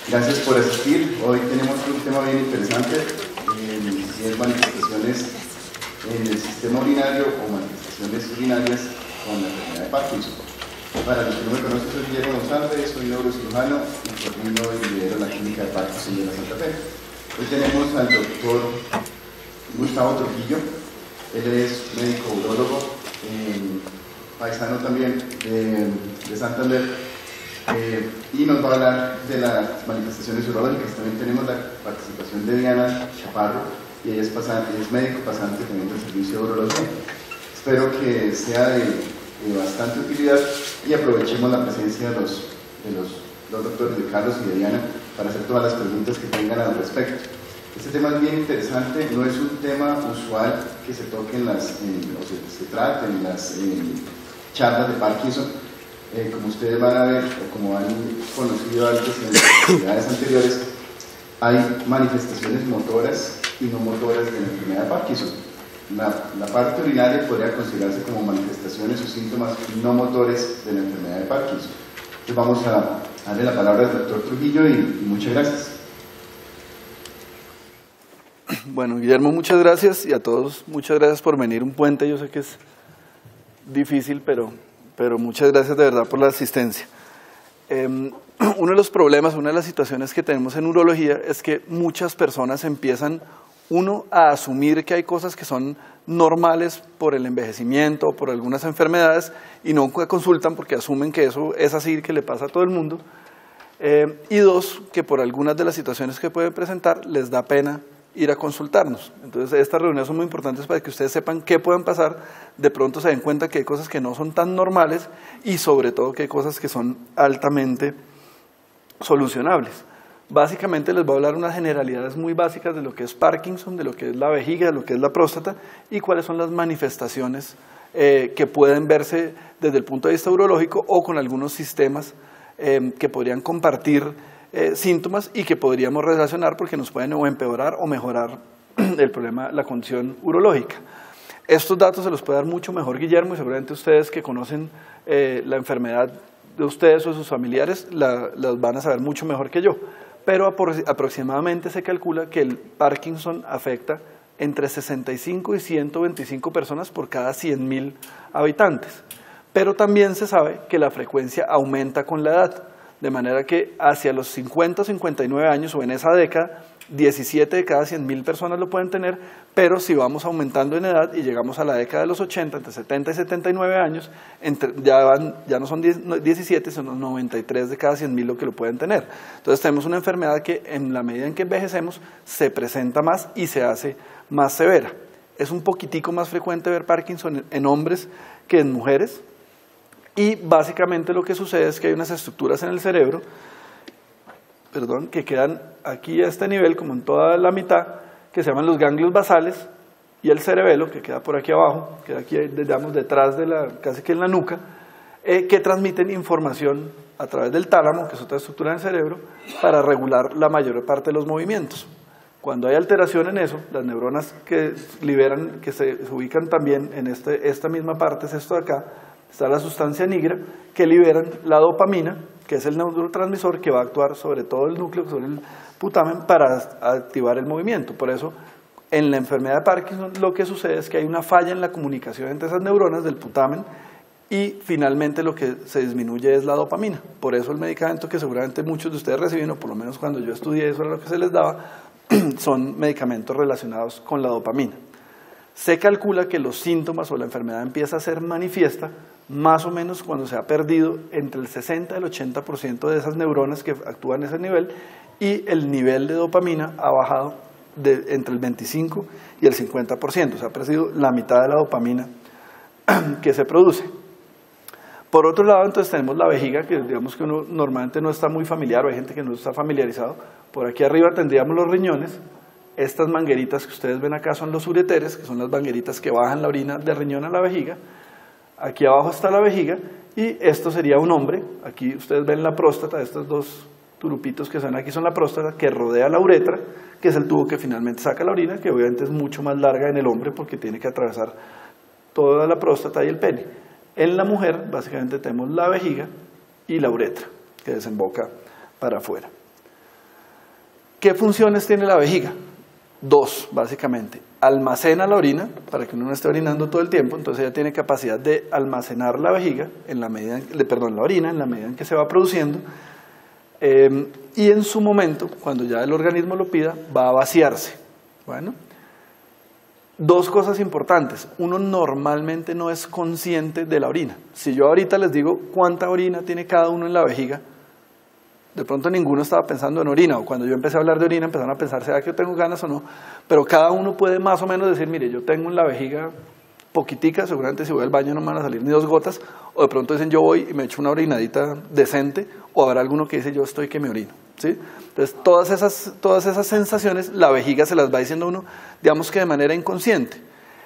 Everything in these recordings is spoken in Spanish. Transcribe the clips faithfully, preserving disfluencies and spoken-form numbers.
Gracias por asistir. Hoy tenemos un tema bien interesante, eh, y es manifestaciones en el sistema urinario o manifestaciones urinarias con la enfermedad de Parkinson. Para los que no me conocen, soy Guillermo González, soy neurocirujano y coordino y lidero la clínica de Parkinson de la Santa Fe. Hoy tenemos al doctor Gustavo Trujillo. Él es médico urólogo, eh, paisano también de, de Santander, eh, y nos va a hablar de las manifestaciones urológicas. También tenemos la participación de Diana Chaparro, y ella es, pasante, es médico pasante también del servicio de urología. Espero que sea de, de bastante utilidad y aprovechemos la presencia de los, de los dos doctores, de Carlos y de Diana, para hacer todas las preguntas que tengan al respecto. Este tema es bien interesante, no es un tema usual que se toque en las, en, o se, se trate en las en charlas de Parkinson. Eh, como ustedes van a ver, o como han conocido antes en las actividades anteriores, hay manifestaciones motoras y no motoras de la enfermedad de Parkinson. La, la parte urinaria podría considerarse como manifestaciones o síntomas no motores de la enfermedad de Parkinson. Entonces vamos a darle la palabra al doctor Trujillo y, y muchas gracias. Bueno, Guillermo, muchas gracias, y a todos muchas gracias por venir. Un puente, yo sé que es difícil, pero, pero muchas gracias de verdad por la asistencia. Eh, uno de los problemas, una de las situaciones que tenemos en urología es que muchas personas empiezan, uno, a asumir que hay cosas que son normales por el envejecimiento o por algunas enfermedades y no consultan porque asumen que eso es así, que le pasa a todo el mundo. Eh, y dos, que por algunas de las situaciones que pueden presentar les da pena ir a consultarnos. Entonces estas reuniones son muy importantes para que ustedes sepan qué pueden pasar, de pronto se den cuenta que hay cosas que no son tan normales y sobre todo que hay cosas que son altamente solucionables. Básicamente les voy a hablar unas generalidades muy básicas de lo que es Parkinson, de lo que es la vejiga, de lo que es la próstata y cuáles son las manifestaciones eh, que pueden verse desde el punto de vista urológico o con algunos sistemas eh, que podrían compartir Eh, síntomas y que podríamos relacionar porque nos pueden o empeorar o mejorar el problema, la condición urológica. Estos datos se los puede dar mucho mejor Guillermo, y seguramente ustedes que conocen eh, la enfermedad de ustedes o de sus familiares la, las van a saber mucho mejor que yo, pero aproximadamente se calcula que el Parkinson afecta entre sesenta y cinco y ciento veinticinco personas por cada cien mil habitantes, pero también se sabe que la frecuencia aumenta con la edad. De manera que hacia los cincuenta o cincuenta y nueve años o en esa década, diecisiete de cada cien mil personas lo pueden tener, pero si vamos aumentando en edad y llegamos a la década de los ochenta, entre setenta y setenta y nueve años, entre, ya, van, ya no son diecisiete, son noventa y tres de cada cien mil lo que lo pueden tener. Entonces tenemos una enfermedad que en la medida en que envejecemos se presenta más y se hace más severa. Es un poquitico más frecuente ver Parkinson en hombres que en mujeres. Y básicamente lo que sucede es que hay unas estructuras en el cerebro, perdón, que quedan aquí a este nivel, como en toda la mitad, que se llaman los ganglios basales, y el cerebelo, que queda por aquí abajo, queda aquí, digamos, detrás de la, casi que en la nuca, eh, que transmiten información a través del tálamo, que es otra estructura del cerebro, para regular la mayor parte de los movimientos. Cuando hay alteración en eso, las neuronas que liberan, que se, se ubican también en este, esta misma parte, es esto de acá, está la sustancia negra, que liberan la dopamina, que es el neurotransmisor que va a actuar sobre todo el núcleo, sobre el putamen, para activar el movimiento. Por eso, en la enfermedad de Parkinson, lo que sucede es que hay una falla en la comunicación entre esas neuronas del putamen y finalmente lo que se disminuye es la dopamina. Por eso el medicamento que seguramente muchos de ustedes reciben, o por lo menos cuando yo estudié eso era lo que se les daba, son medicamentos relacionados con la dopamina. Se calcula que los síntomas o la enfermedad empieza a ser manifiesta más o menos cuando se ha perdido entre el sesenta y el ochenta por ciento de esas neuronas que actúan a ese nivel y el nivel de dopamina ha bajado de entre el veinticinco y el cincuenta por ciento, o sea, ha perdido la mitad de la dopamina que se produce. Por otro lado, entonces tenemos la vejiga, que digamos que uno normalmente no está muy familiar, o hay gente que no está familiarizado. Por aquí arriba tendríamos los riñones. Estas mangueritas que ustedes ven acá son los ureteres, que son las mangueritas que bajan la orina del riñón a la vejiga. Aquí abajo está la vejiga y esto sería un hombre. Aquí ustedes ven la próstata, estos dos turupitos que están aquí son la próstata, que rodea la uretra, que es el tubo que finalmente saca la orina, que obviamente es mucho más larga en el hombre porque tiene que atravesar toda la próstata y el pene. En la mujer básicamente tenemos la vejiga y la uretra, que desemboca para afuera. ¿Qué funciones tiene la vejiga? Dos, básicamente. Almacena la orina, para que uno no esté orinando todo el tiempo, entonces ella tiene capacidad de almacenar la vejiga, en la medida, en, perdón, la orina, en la medida en que se va produciendo, eh, y en su momento, cuando ya el organismo lo pida, va a vaciarse. Bueno, dos cosas importantes. Uno normalmente no es consciente de la orina. Si yo ahorita les digo cuánta orina tiene cada uno en la vejiga, de pronto ninguno estaba pensando en orina, o cuando yo empecé a hablar de orina empezaron a pensar, ¿será que yo tengo ganas o no? Pero cada uno puede más o menos decir, mire, yo tengo en la vejiga poquitica, seguramente si voy al baño no me van a salir ni dos gotas, o de pronto dicen yo voy y me echo una orinadita decente, o habrá alguno que dice yo estoy que me orino, ¿sí? Entonces todas esas, todas esas sensaciones la vejiga se las va diciendo uno, digamos que de manera inconsciente.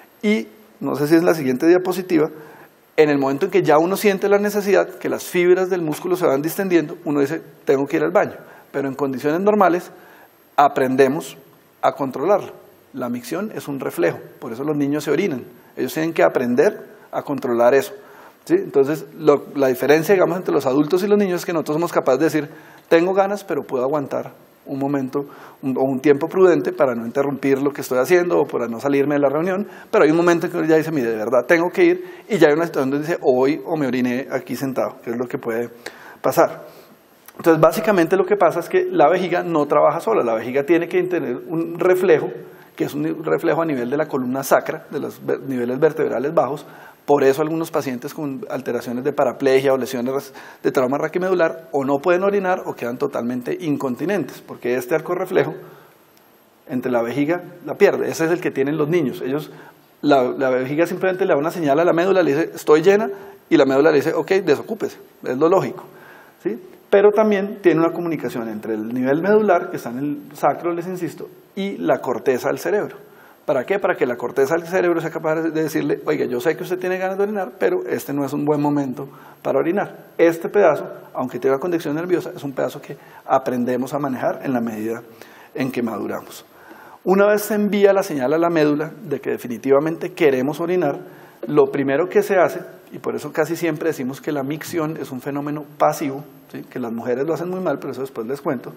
Y no sé si es la siguiente diapositiva, en el momento en que ya uno siente la necesidad, que las fibras del músculo se van distendiendo, uno dice, tengo que ir al baño. Pero en condiciones normales aprendemos a controlarlo. La micción es un reflejo, por eso los niños se orinan. Ellos tienen que aprender a controlar eso, ¿sí? Entonces, lo, la diferencia, digamos, entre los adultos y los niños es que nosotros somos capaces de decir, tengo ganas, pero puedo aguantar un momento un, o un tiempo prudente para no interrumpir lo que estoy haciendo o para no salirme de la reunión, pero hay un momento en que uno ya dice, mire, de verdad tengo que ir, y ya hay una situación donde dice, hoy o me oriné aquí sentado, que es lo que puede pasar. Entonces, básicamente lo que pasa es que la vejiga no trabaja sola, la vejiga tiene que tener un reflejo, que es un reflejo a nivel de la columna sacra, de los niveles vertebrales bajos. Por eso algunos pacientes con alteraciones de paraplegia o lesiones de trauma raquimedular o no pueden orinar o quedan totalmente incontinentes, porque este arco reflejo entre la vejiga la pierde. Ese es el que tienen los niños. Ellos, la, la vejiga simplemente le da una señal a la médula, le dice estoy llena, y la médula le dice ok, desocúpese, es lo lógico, ¿sí? Pero también tiene una comunicación entre el nivel medular, que está en el sacro, les insisto, y la corteza del cerebro. ¿Para qué? Para que la corteza del cerebro sea capaz de decirle, oiga, yo sé que usted tiene ganas de orinar, pero este no es un buen momento para orinar. Este pedazo, aunque tenga condición nerviosa, es un pedazo que aprendemos a manejar en la medida en que maduramos. Una vez se envía la señal a la médula de que definitivamente queremos orinar, lo primero que se hace, y por eso casi siempre decimos que la micción es un fenómeno pasivo, ¿sí? Que las mujeres lo hacen muy mal, pero eso después les cuento.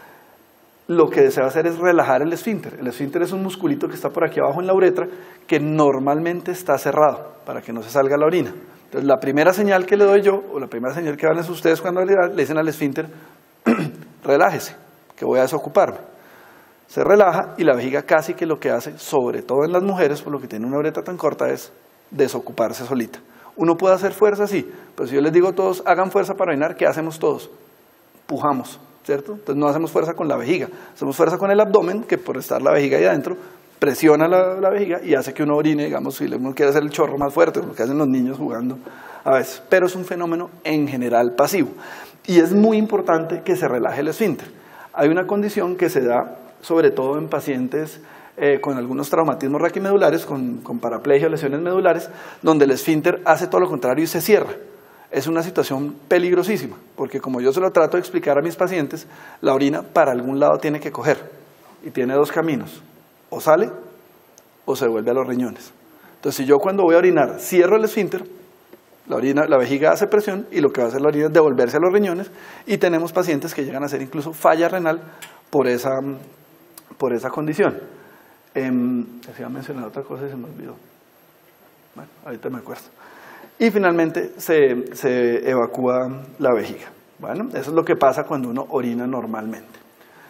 Lo que se va a hacer es relajar el esfínter. El esfínter es un musculito que está por aquí abajo en la uretra, que normalmente está cerrado para que no se salga la orina. Entonces la primera señal que le doy yo, o la primera señal que van a hacer ustedes cuando le dicen al esfínter, relájese, que voy a desocuparme. Se relaja y la vejiga casi que lo que hace, sobre todo en las mujeres, por lo que tiene una uretra tan corta, es desocuparse solita. Uno puede hacer fuerza, sí, pero si yo les digo a todos, hagan fuerza para orinar, ¿qué hacemos todos? Pujamos, ¿cierto? Entonces no hacemos fuerza con la vejiga, hacemos fuerza con el abdomen, que por estar la vejiga ahí adentro, presiona la, la vejiga y hace que uno orine, digamos, si uno quiere hacer el chorro más fuerte, lo que hacen los niños jugando a veces. Pero es un fenómeno en general pasivo. Y es muy importante que se relaje el esfínter. Hay una condición que se da, sobre todo en pacientes eh, con algunos traumatismos raquimedulares, con, con paraplegia o lesiones medulares, donde el esfínter hace todo lo contrario y se cierra. Es una situación peligrosísima, porque como yo se lo trato de explicar a mis pacientes, la orina para algún lado tiene que coger, y tiene dos caminos, o sale o se vuelve a los riñones. Entonces si yo cuando voy a orinar cierro el esfínter, la, orina, la vejiga hace presión y lo que va a hacer la orina es devolverse a los riñones, y tenemos pacientes que llegan a hacer incluso falla renal por esa, por esa condición. Eh, se iba a mencionar otra cosa y se me olvidó. Bueno, ahorita me acuerdo. Y finalmente se, se evacúa la vejiga. Bueno, eso es lo que pasa cuando uno orina normalmente.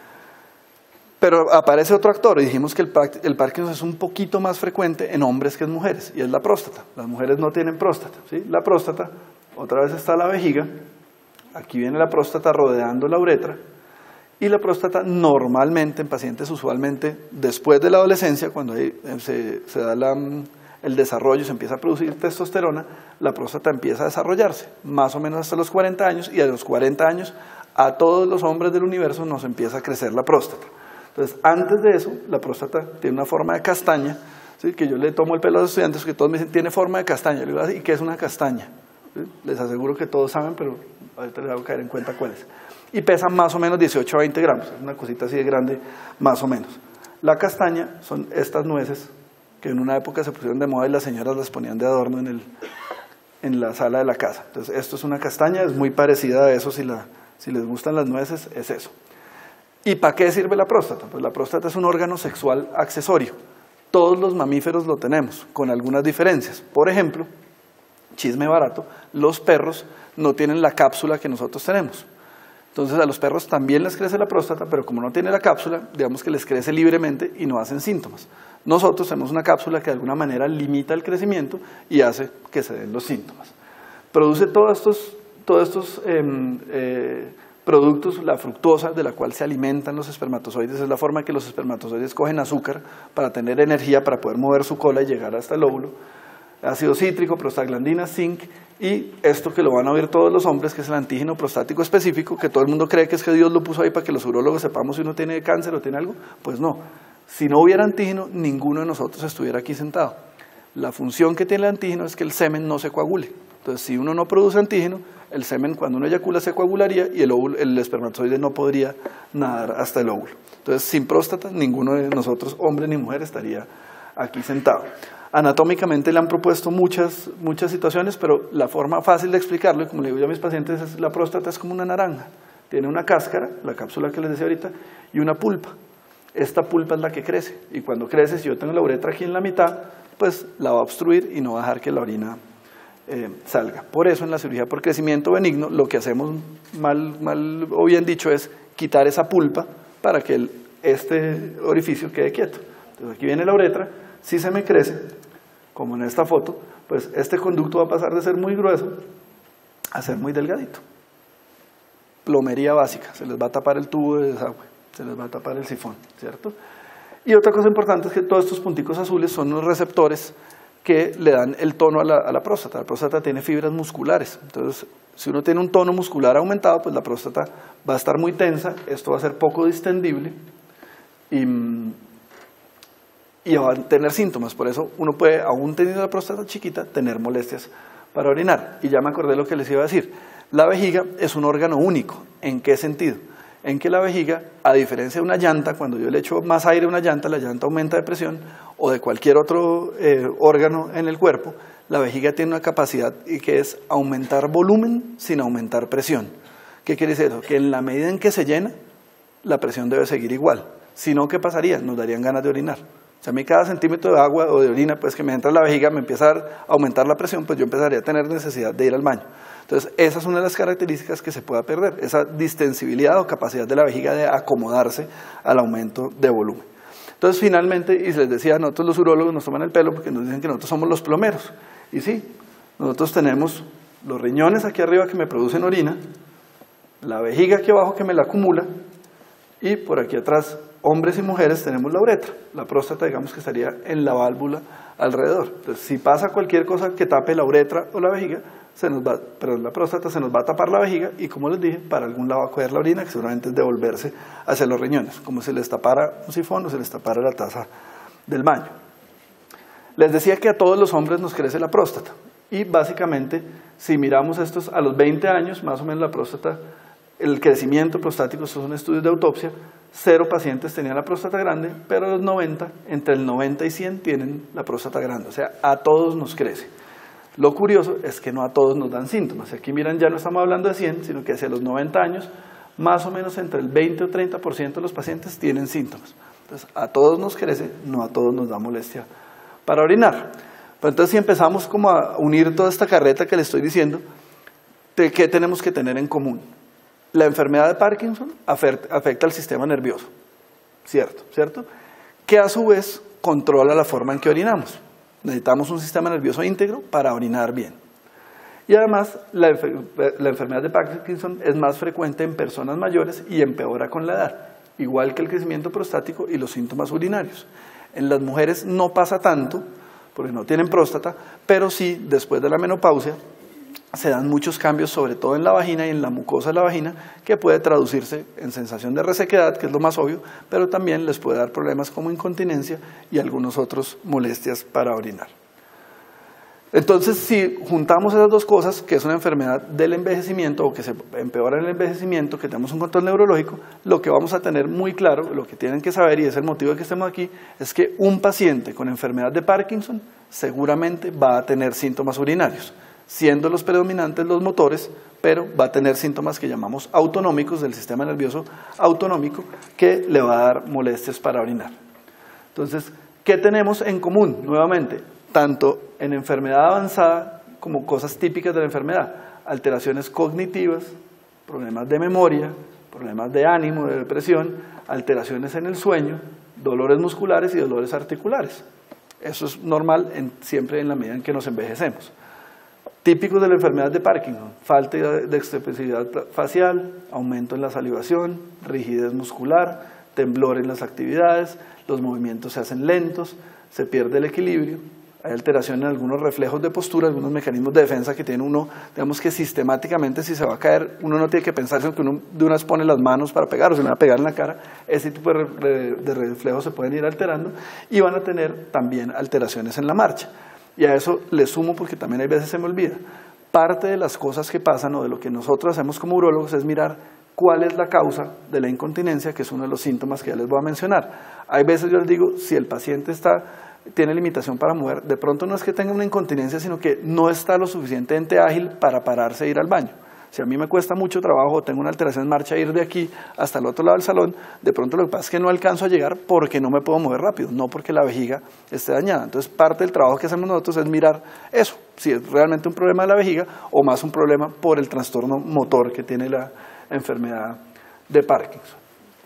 Pero aparece otro actor, y dijimos que el, el Parkinson es un poquito más frecuente en hombres que en mujeres, y es la próstata. Las mujeres no tienen próstata, ¿sí? La próstata, otra vez está la vejiga, aquí viene la próstata rodeando la uretra, y la próstata normalmente en pacientes usualmente después de la adolescencia, cuando hay, se, se da la... el desarrollo, se empieza a producir testosterona, la próstata empieza a desarrollarse, más o menos hasta los cuarenta años, y a los cuarenta años a todos los hombres del universo nos empieza a crecer la próstata. Entonces, antes de eso, la próstata tiene una forma de castaña, ¿sí? Que yo le tomo el pelo a los estudiantes, que todos me dicen, tiene forma de castaña. Le digo, ¿y qué es una castaña? ¿Sí? Les aseguro que todos saben, pero ahorita les hago caer en cuenta cuál es. Y pesa más o menos dieciocho a veinte gramos, es una cosita así de grande, más o menos. La castaña son estas nueces, que en una época se pusieron de moda y las señoras las ponían de adorno en, el, en la sala de la casa. Entonces esto es una castaña, es muy parecida a eso, si, la, si les gustan las nueces, es eso. ¿Y para qué sirve la próstata? Pues la próstata es un órgano sexual accesorio. Todos los mamíferos lo tenemos, con algunas diferencias. Por ejemplo, chisme barato, los perros no tienen la cápsula que nosotros tenemos. Entonces a los perros también les crece la próstata, pero como no tiene la cápsula, digamos que les crece libremente y no hacen síntomas. Nosotros tenemos una cápsula que de alguna manera limita el crecimiento y hace que se den los síntomas. Produce todos estos, todos estos eh, eh, productos, la fructosa de la cual se alimentan los espermatozoides, es la forma que los espermatozoides cogen azúcar para tener energía, para poder mover su cola y llegar hasta el óvulo. Ácido cítrico, prostaglandina, zinc y esto que lo van a ver todos los hombres, que es el antígeno prostático específico, que todo el mundo cree que es que Dios lo puso ahí para que los urólogos sepamos si uno tiene cáncer o tiene algo. Pues no, si no hubiera antígeno, ninguno de nosotros estuviera aquí sentado. La función que tiene el antígeno es que el semen no se coagule. Entonces, si uno no produce antígeno, el semen cuando uno eyacula se coagularía y el, óvulo, el espermatozoide no podría nadar hasta el óvulo. Entonces, sin próstata, ninguno de nosotros, hombre ni mujer, estaría aquí sentado. Anatómicamente le han propuesto muchas, muchas situaciones, pero la forma fácil de explicarlo, y como le digo yo a mis pacientes, es la próstata es como una naranja. Tiene una cáscara, la cápsula que les decía ahorita, y una pulpa. Esta pulpa es la que crece, y cuando crece, si yo tengo la uretra aquí en la mitad, pues la va a obstruir y no va a dejar que la orina eh, salga. Por eso en la cirugía por crecimiento benigno, lo que hacemos mal, mal o bien dicho es quitar esa pulpa para que el, este orificio quede quieto. Entonces aquí viene la uretra. Si se me crece, como en esta foto, pues este conducto va a pasar de ser muy grueso a ser muy delgadito. Plomería básica, se les va a tapar el tubo de desagüe, se les va a tapar el sifón, ¿cierto? Y otra cosa importante es que todos estos punticos azules son los receptores que le dan el tono a la, a la próstata. La próstata tiene fibras musculares, entonces si uno tiene un tono muscular aumentado, pues la próstata va a estar muy tensa, esto va a ser poco distendible y... y van a tener síntomas. Por eso uno puede, aún teniendo la próstata chiquita, tener molestias para orinar. Y ya me acordé lo que les iba a decir. La vejiga es un órgano único. ¿En qué sentido? En que la vejiga, a diferencia de una llanta, cuando yo le echo más aire a una llanta, la llanta aumenta de presión, o de cualquier otro eh, órgano en el cuerpo, la vejiga tiene una capacidad y que es aumentar volumen sin aumentar presión. ¿Qué quiere decir eso? Que en la medida en que se llena, la presión debe seguir igual. Si no, ¿qué pasaría? Nos darían ganas de orinar. O sea, a mí cada centímetro de agua o de orina, pues que me entra en la vejiga, me empieza a aumentar la presión, pues yo empezaría a tener necesidad de ir al baño. Entonces, esa es una de las características que se pueda perder, esa distensibilidad o capacidad de la vejiga de acomodarse al aumento de volumen. Entonces, finalmente, y les decía, nosotros los urólogos nos toman el pelo porque nos dicen que nosotros somos los plomeros. Y sí, nosotros tenemos los riñones aquí arriba que me producen orina, la vejiga aquí abajo que me la acumula, y por aquí atrás, hombres y mujeres, tenemos la uretra. La próstata, digamos que estaría en la válvula alrededor. Entonces, si pasa cualquier cosa que tape la uretra o la vejiga, se nos va, perdón, la próstata se nos va a tapar la vejiga y, como les dije, para algún lado va a coger la orina, que seguramente es devolverse hacia los riñones, como si les tapara un sifón o se les tapara la taza del baño. Les decía que a todos los hombres nos crece la próstata y básicamente, si miramos estos a los veinte años, más o menos la próstata, el crecimiento prostático, estos son estudios de autopsia, cero pacientes tenían la próstata grande, pero a los noventa, entre el noventa y cien tienen la próstata grande, o sea, a todos nos crece. Lo curioso es que no a todos nos dan síntomas. Aquí miran, ya no estamos hablando de cien, sino que hacia los noventa años, más o menos entre el veinte o treinta por ciento de los pacientes tienen síntomas. Entonces, a todos nos crece, no a todos nos da molestia para orinar. Pero entonces, si empezamos como a unir toda esta carreta que le estoy diciendo, ¿de qué tenemos que tener en común? La enfermedad de Parkinson afecta al sistema nervioso, ¿cierto? ¿Cierto? Que a su vez controla la forma en que orinamos. Necesitamos un sistema nervioso íntegro para orinar bien. Y además, la, la enfermedad de Parkinson es más frecuente en personas mayores y empeora con la edad, igual que el crecimiento prostático y los síntomas urinarios. En las mujeres no pasa tanto, porque no tienen próstata, pero sí, después de la menopausia, se dan muchos cambios, sobre todo en la vagina y en la mucosa de la vagina, que puede traducirse en sensación de resequedad, que es lo más obvio, pero también les puede dar problemas como incontinencia y algunos otros molestias para orinar. Entonces, si juntamos esas dos cosas, que es una enfermedad del envejecimiento o que se empeora en el envejecimiento, que tenemos un control neurológico, lo que vamos a tener muy claro, lo que tienen que saber, y es el motivo de que estemos aquí, es que un paciente con enfermedad de Parkinson seguramente va a tener síntomas urinarios. Siendo los predominantes los motores, pero va a tener síntomas que llamamos autonómicos del sistema nervioso autonómico que le va a dar molestias para orinar. Entonces, ¿qué tenemos en común? Nuevamente, tanto en enfermedad avanzada como cosas típicas de la enfermedad, alteraciones cognitivas, problemas de memoria, problemas de ánimo, de depresión, alteraciones en el sueño, dolores musculares y dolores articulares. Eso es normal en, siempre en la medida en que nos envejecemos. Típicos de la enfermedad de Parkinson: falta de expresividad facial, aumento en la salivación, rigidez muscular, temblor en las actividades, los movimientos se hacen lentos, se pierde el equilibrio, hay alteración en algunos reflejos de postura, algunos mecanismos de defensa que tiene uno, digamos que sistemáticamente si se va a caer, uno no tiene que pensar en que uno de una vez pone las manos para pegar o se me va a pegar en la cara, ese tipo de, de, de reflejos se pueden ir alterando y van a tener también alteraciones en la marcha. Y a eso le sumo, porque también hay veces se me olvida, parte de las cosas que pasan o de lo que nosotros hacemos como urólogos es mirar cuál es la causa de la incontinencia, que es uno de los síntomas que ya les voy a mencionar. Hay veces yo les digo, si el paciente está, tiene limitación para mover, de pronto no es que tenga una incontinencia, sino que no está lo suficientemente ágil para pararse e ir al baño. Si a mí me cuesta mucho trabajo o tengo una alteración en marcha ir de aquí hasta el otro lado del salón, de pronto lo que pasa es que no alcanzo a llegar porque no me puedo mover rápido, no porque la vejiga esté dañada. Entonces parte del trabajo que hacemos nosotros es mirar eso, si es realmente un problema de la vejiga o más un problema por el trastorno motor que tiene la enfermedad de Parkinson.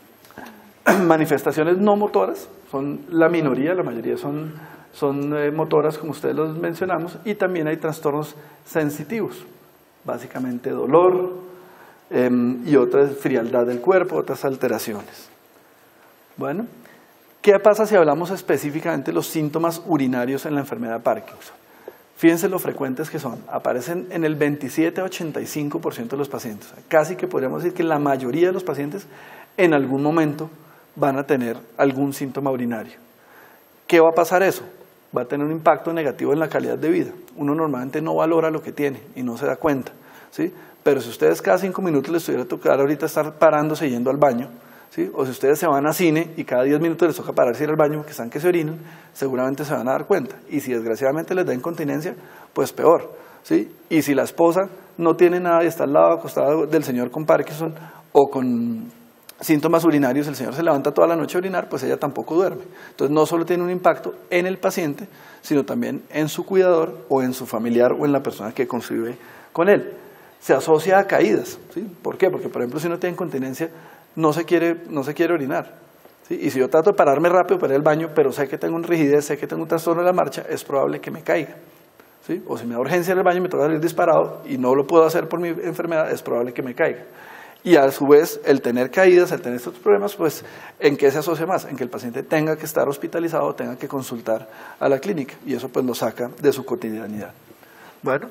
Manifestaciones no motoras son la minoría, la mayoría son, son eh, motoras como ustedes los mencionamos, y también hay trastornos sensitivos, básicamente dolor eh, y otra frialdad del cuerpo, otras alteraciones. Bueno, ¿qué pasa si hablamos específicamente de los síntomas urinarios en la enfermedad de Parkinson? Fíjense lo frecuentes que son, aparecen en el veintisiete a ochenta y cinco por ciento de los pacientes, casi que podríamos decir que la mayoría de los pacientes en algún momento van a tener algún síntoma urinario. ¿Qué va a pasar eso? Va a tener un impacto negativo en la calidad de vida. Uno normalmente no valora lo que tiene y no se da cuenta, ¿sí? Pero si ustedes cada cinco minutos les estuviera tocar ahorita estar parándose yendo al baño, ¿sí? O si ustedes se van a cine y cada diez minutos les toca pararse y ir al baño porque están que se orinan, seguramente se van a dar cuenta. Y si desgraciadamente les da incontinencia, pues peor, ¿sí? Y si la esposa no tiene nada y está al lado acostada del señor con Parkinson o con síntomas urinarios, el señor se levanta toda la noche a orinar, pues ella tampoco duerme. Entonces no solo tiene un impacto en el paciente, sino también en su cuidador o en su familiar o en la persona que convive con él. Se asocia a caídas, ¿sí? ¿Por qué? Porque por ejemplo si uno tiene incontinencia no se quiere, no se quiere orinar, ¿sí? Y si yo trato de pararme rápido para ir al baño, pero sé que tengo una rigidez, sé que tengo un trastorno de la marcha, es probable que me caiga, ¿sí? O si me da urgencia en el baño y me toca salir disparado y no lo puedo hacer por mi enfermedad, es probable que me caiga. Y a su vez, el tener caídas, el tener estos problemas, pues, ¿en qué se asocia más? En que el paciente tenga que estar hospitalizado, tenga que consultar a la clínica, y eso pues lo saca de su cotidianidad. Bueno,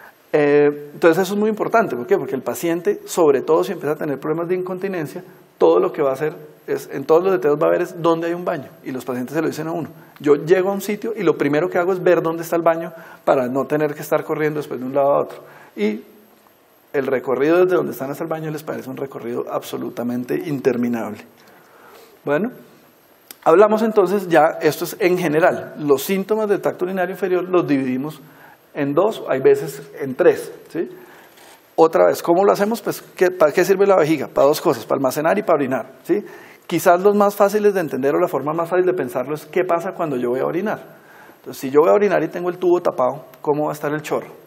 eh, entonces eso es muy importante. ¿Por qué? Porque el paciente, sobre todo si empieza a tener problemas de incontinencia, todo lo que va a hacer, es, en todos los detalles va a ver es dónde hay un baño, y los pacientes se lo dicen a uno. Yo llego a un sitio y lo primero que hago es ver dónde está el baño para no tener que estar corriendo después de un lado a otro. Y el recorrido desde donde están hasta el baño les parece un recorrido absolutamente interminable. Bueno, hablamos entonces ya, esto es en general, los síntomas del tracto urinario inferior los dividimos en dos, hay veces en tres, ¿sí? Otra vez, ¿cómo lo hacemos? Pues, ¿qué, ¿para qué sirve la vejiga? Para dos cosas, para almacenar y para orinar, ¿sí? Quizás los más fáciles de entender o la forma más fácil de pensarlo es ¿qué pasa cuando yo voy a orinar? Entonces, si yo voy a orinar y tengo el tubo tapado, ¿cómo va a estar el chorro?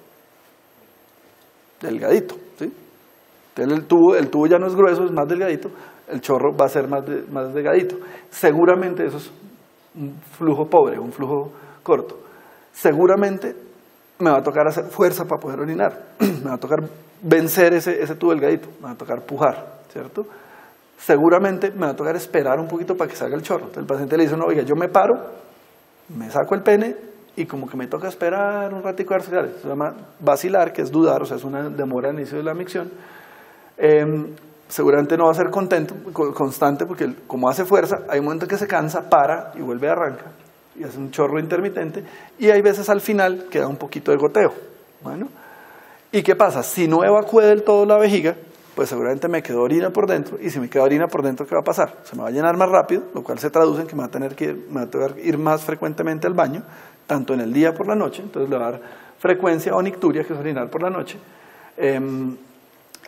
Delgadito, ¿sí? Entonces el tubo, el tubo ya no es grueso, es más delgadito, el chorro va a ser más, de, más delgadito. Seguramente eso es un flujo pobre, un flujo corto. Seguramente me va a tocar hacer fuerza para poder orinar, me va a tocar vencer ese, ese tubo delgadito, me va a tocar pujar, ¿cierto? Seguramente me va a tocar esperar un poquito para que salga el chorro. Entonces el paciente le dice, no, oiga, yo me paro, me saco el pene, y como que me toca esperar un ratico a ver si sale. Se llama vacilar, que es dudar, o sea, es una demora al inicio de la micción. Eh, seguramente no va a ser contento, constante, porque como hace fuerza, hay un momento que se cansa, para y vuelve a arrancar, y hace un chorro intermitente, y hay veces al final queda un poquito de goteo. Bueno, ¿y qué pasa? Si no evacué del todo la vejiga, pues seguramente me quedó orina por dentro, y si me queda orina por dentro, ¿qué va a pasar? Se me va a llenar más rápido, lo cual se traduce en que me va a tener que ir, me va a tener que ir más frecuentemente al baño, tanto en el día por la noche, entonces le va a dar frecuencia o nicturia, que es orinar por la noche, eh,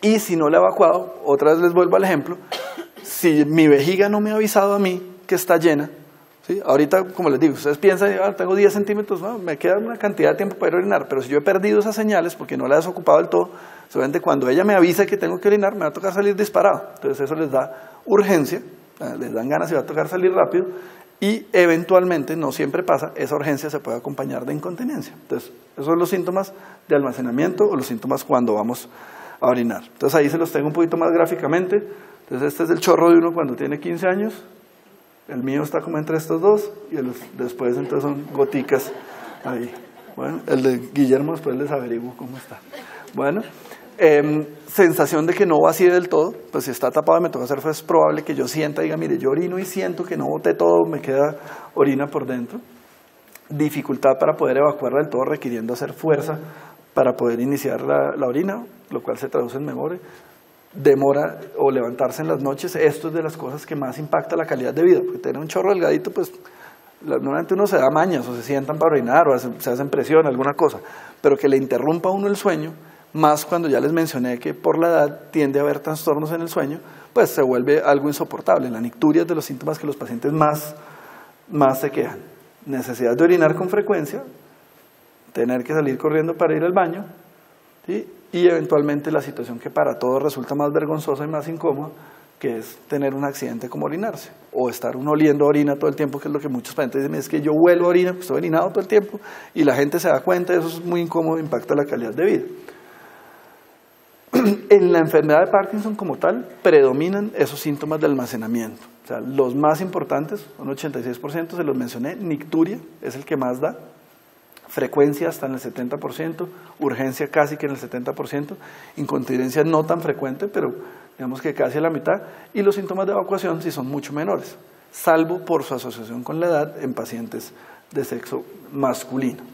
Y si no la he evacuado, otra vez les vuelvo al ejemplo, si mi vejiga no me ha avisado a mí que está llena, ¿sí? Ahorita, como les digo, ustedes piensan, ah, tengo diez centímetros, no, me queda una cantidad de tiempo para ir a orinar, pero si yo he perdido esas señales porque no las he desocupado del todo, seguramente cuando ella me avisa que tengo que orinar, me va a tocar salir disparado. Entonces eso les da urgencia, les dan ganas y va a tocar salir rápido, y eventualmente, no siempre pasa, esa urgencia se puede acompañar de incontinencia. Entonces, esos son los síntomas de almacenamiento o los síntomas cuando vamos a orinar. Entonces ahí se los tengo un poquito más gráficamente. Entonces este es el chorro de uno cuando tiene quince años, el mío está como entre estos dos, y el, después entonces son goticas ahí. Bueno, el de Guillermo después les averiguo cómo está. Bueno, eh, sensación de que no vacíe del todo, pues si está tapado y me toca hacer, pues es probable que yo sienta, diga, mire, yo orino y siento que no boté todo, me queda orina por dentro. Dificultad para poder evacuarla del todo, requiriendo hacer fuerza para poder iniciar la, la orina, lo cual se traduce en memoria. Demora o levantarse en las noches, esto es de las cosas que más impacta la calidad de vida, porque tener un chorro delgadito, pues normalmente uno se da mañas o se sientan para orinar o hace, se hacen presión, alguna cosa, pero que le interrumpa a uno el sueño, más cuando ya les mencioné que por la edad tiende a haber trastornos en el sueño, pues se vuelve algo insoportable. La nicturia es de los síntomas que los pacientes más, más se quejan. Necesidad de orinar con frecuencia, tener que salir corriendo para ir al baño, ¿sí? Y eventualmente la situación que para todos resulta más vergonzosa y más incómoda, que es tener un accidente como orinarse, o estar uno oliendo orina todo el tiempo, que es lo que muchos pacientes dicen, es que yo huelo orina, pues estoy orinado todo el tiempo, y la gente se da cuenta, eso es muy incómodo, impacta la calidad de vida. En la enfermedad de Parkinson como tal, predominan esos síntomas de almacenamiento. O sea, los más importantes, un ochenta y seis por ciento, se los mencioné, nicturia es el que más da, frecuencia hasta en el setenta por ciento, urgencia casi que en el setenta por ciento, incontinencia no tan frecuente, pero digamos que casi a la mitad, y los síntomas de evacuación sí son mucho menores, salvo por su asociación con la edad en pacientes de sexo masculino.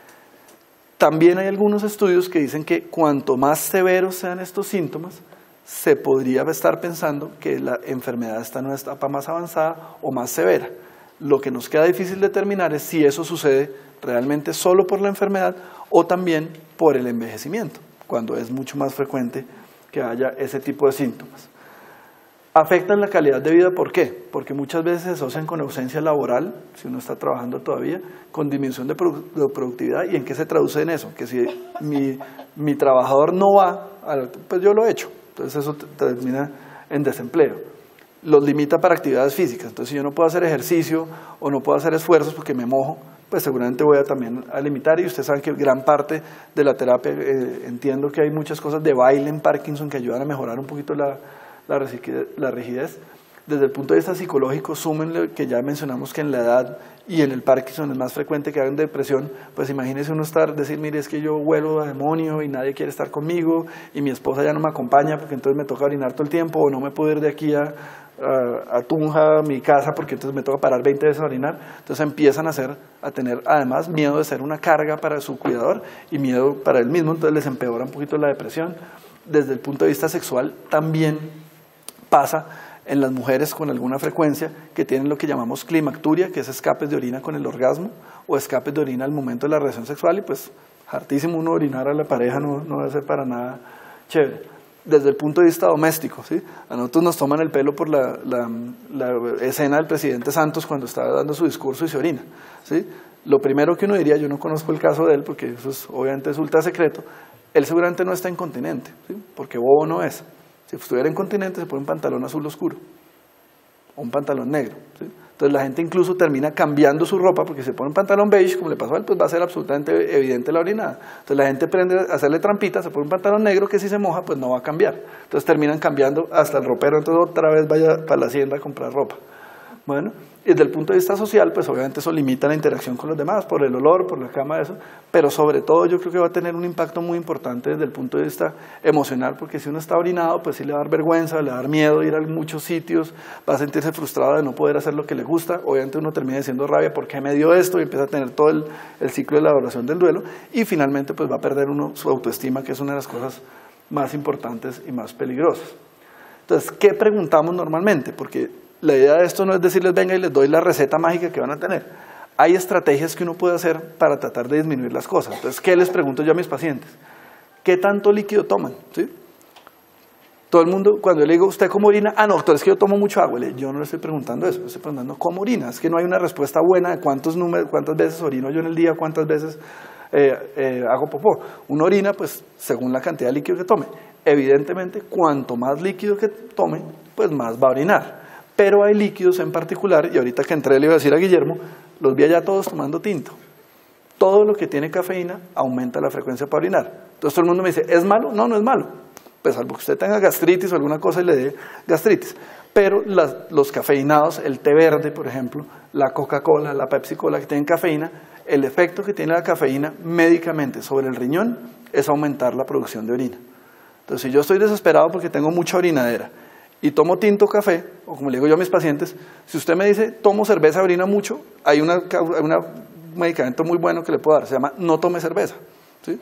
También hay algunos estudios que dicen que cuanto más severos sean estos síntomas, se podría estar pensando que la enfermedad está en una etapa más avanzada o más severa. Lo que nos queda difícil determinar es si eso sucede realmente solo por la enfermedad o también por el envejecimiento, cuando es mucho más frecuente que haya ese tipo de síntomas. Afectan la calidad de vida, ¿por qué? Porque muchas veces se asocian con ausencia laboral, si uno está trabajando todavía, con disminución de, produ de productividad. ¿Y en qué se traduce en eso? Que si mi, mi trabajador no va, pues yo lo he hecho, entonces eso termina en desempleo. Los limita para actividades físicas, entonces si yo no puedo hacer ejercicio o no puedo hacer esfuerzos porque me mojo, pues seguramente voy a también a limitar, y ustedes saben que gran parte de la terapia, eh, entiendo que hay muchas cosas de baile en Parkinson que ayudan a mejorar un poquito la, la, la rigidez. Desde el punto de vista psicológico, súmenle que ya mencionamos que en la edad y en el Parkinson es más frecuente que hagan depresión, pues imagínense uno estar, decir, mire, es que yo huelo a demonio y nadie quiere estar conmigo y mi esposa ya no me acompaña porque entonces me toca orinar todo el tiempo, o no me puedo ir de aquí a, a, a Tunja, a mi casa, porque entonces me toca parar veinte veces a orinar. Entonces empiezan a, hacer, a tener además miedo de ser una carga para su cuidador y miedo para él mismo, entonces les empeora un poquito la depresión. Desde el punto de vista sexual también pasa en las mujeres con alguna frecuencia que tienen lo que llamamos climacturia, que es escapes de orina con el orgasmo o escapes de orina al momento de la relación sexual, y pues hartísimo uno orinar a la pareja no, no debe ser para nada chévere. Desde el punto de vista doméstico, ¿sí? A nosotros nos toman el pelo por la, la, la escena del presidente Santos cuando estaba dando su discurso y se orina, ¿sí? Lo primero que uno diría, yo no conozco el caso de él porque eso es, obviamente es ultra secreto, él seguramente no está incontinente, ¿sí? Porque bobo no es. Si estuviera incontinente se pone un pantalón azul oscuro o un pantalón negro, ¿sí? Entonces la gente incluso termina cambiando su ropa, porque si se pone un pantalón beige, como le pasó a él, pues va a ser absolutamente evidente la orinada. Entonces la gente aprende a hacerle trampita, se pone un pantalón negro que si se moja, pues no va a cambiar. Entonces terminan cambiando hasta el ropero, entonces otra vez vaya para la hacienda a comprar ropa. Bueno, y desde el punto de vista social, pues obviamente eso limita la interacción con los demás, por el olor, por la cama, eso, pero sobre todo yo creo que va a tener un impacto muy importante desde el punto de vista emocional, porque si uno está orinado, pues sí le va a dar vergüenza, le va a dar miedo ir a muchos sitios, va a sentirse frustrado de no poder hacer lo que le gusta, obviamente uno termina diciendo rabia, ¿por qué me dio esto? Y empieza a tener todo el, el ciclo de la elaboración del duelo, y finalmente pues va a perder uno su autoestima, que es una de las cosas más importantes y más peligrosas. Entonces, ¿qué preguntamos normalmente? Porque la idea de esto no es decirles, venga y les doy la receta mágica que van a tener. Hay estrategias que uno puede hacer para tratar de disminuir las cosas. Entonces, ¿qué les pregunto yo a mis pacientes? ¿Qué tanto líquido toman? ¿Sí? Todo el mundo, cuando yo le digo, ¿usted cómo orina? Ah, no, doctor, es que yo tomo mucho agua. Le, yo no le estoy preguntando eso, le estoy preguntando cómo orina. Es que no hay una respuesta buena de cuántos números, cuántas veces orino yo en el día, cuántas veces eh, eh, hago popó. Uno orina, pues, según la cantidad de líquido que tome. Evidentemente, cuanto más líquido que tome, pues más va a orinar. Pero hay líquidos en particular, y ahorita que entré le iba a decir a Guillermo, los vi allá todos tomando tinto. Todo lo que tiene cafeína aumenta la frecuencia para orinar. Entonces todo el mundo me dice, ¿es malo? No, no es malo. Pues salvo que usted tenga gastritis o alguna cosa y le dé gastritis. Pero las, los cafeinados, el té verde, por ejemplo, la Coca-Cola, la Pepsi-Cola que tienen cafeína, el efecto que tiene la cafeína médicamente sobre el riñón es aumentar la producción de orina. Entonces, si yo estoy desesperado porque tengo mucha orinadera y tomo tinto café, o como le digo yo a mis pacientes, si usted me dice, tomo cerveza, orina mucho, hay una, hay una, un medicamento muy bueno que le puedo dar, se llama no tome cerveza, ¿sí?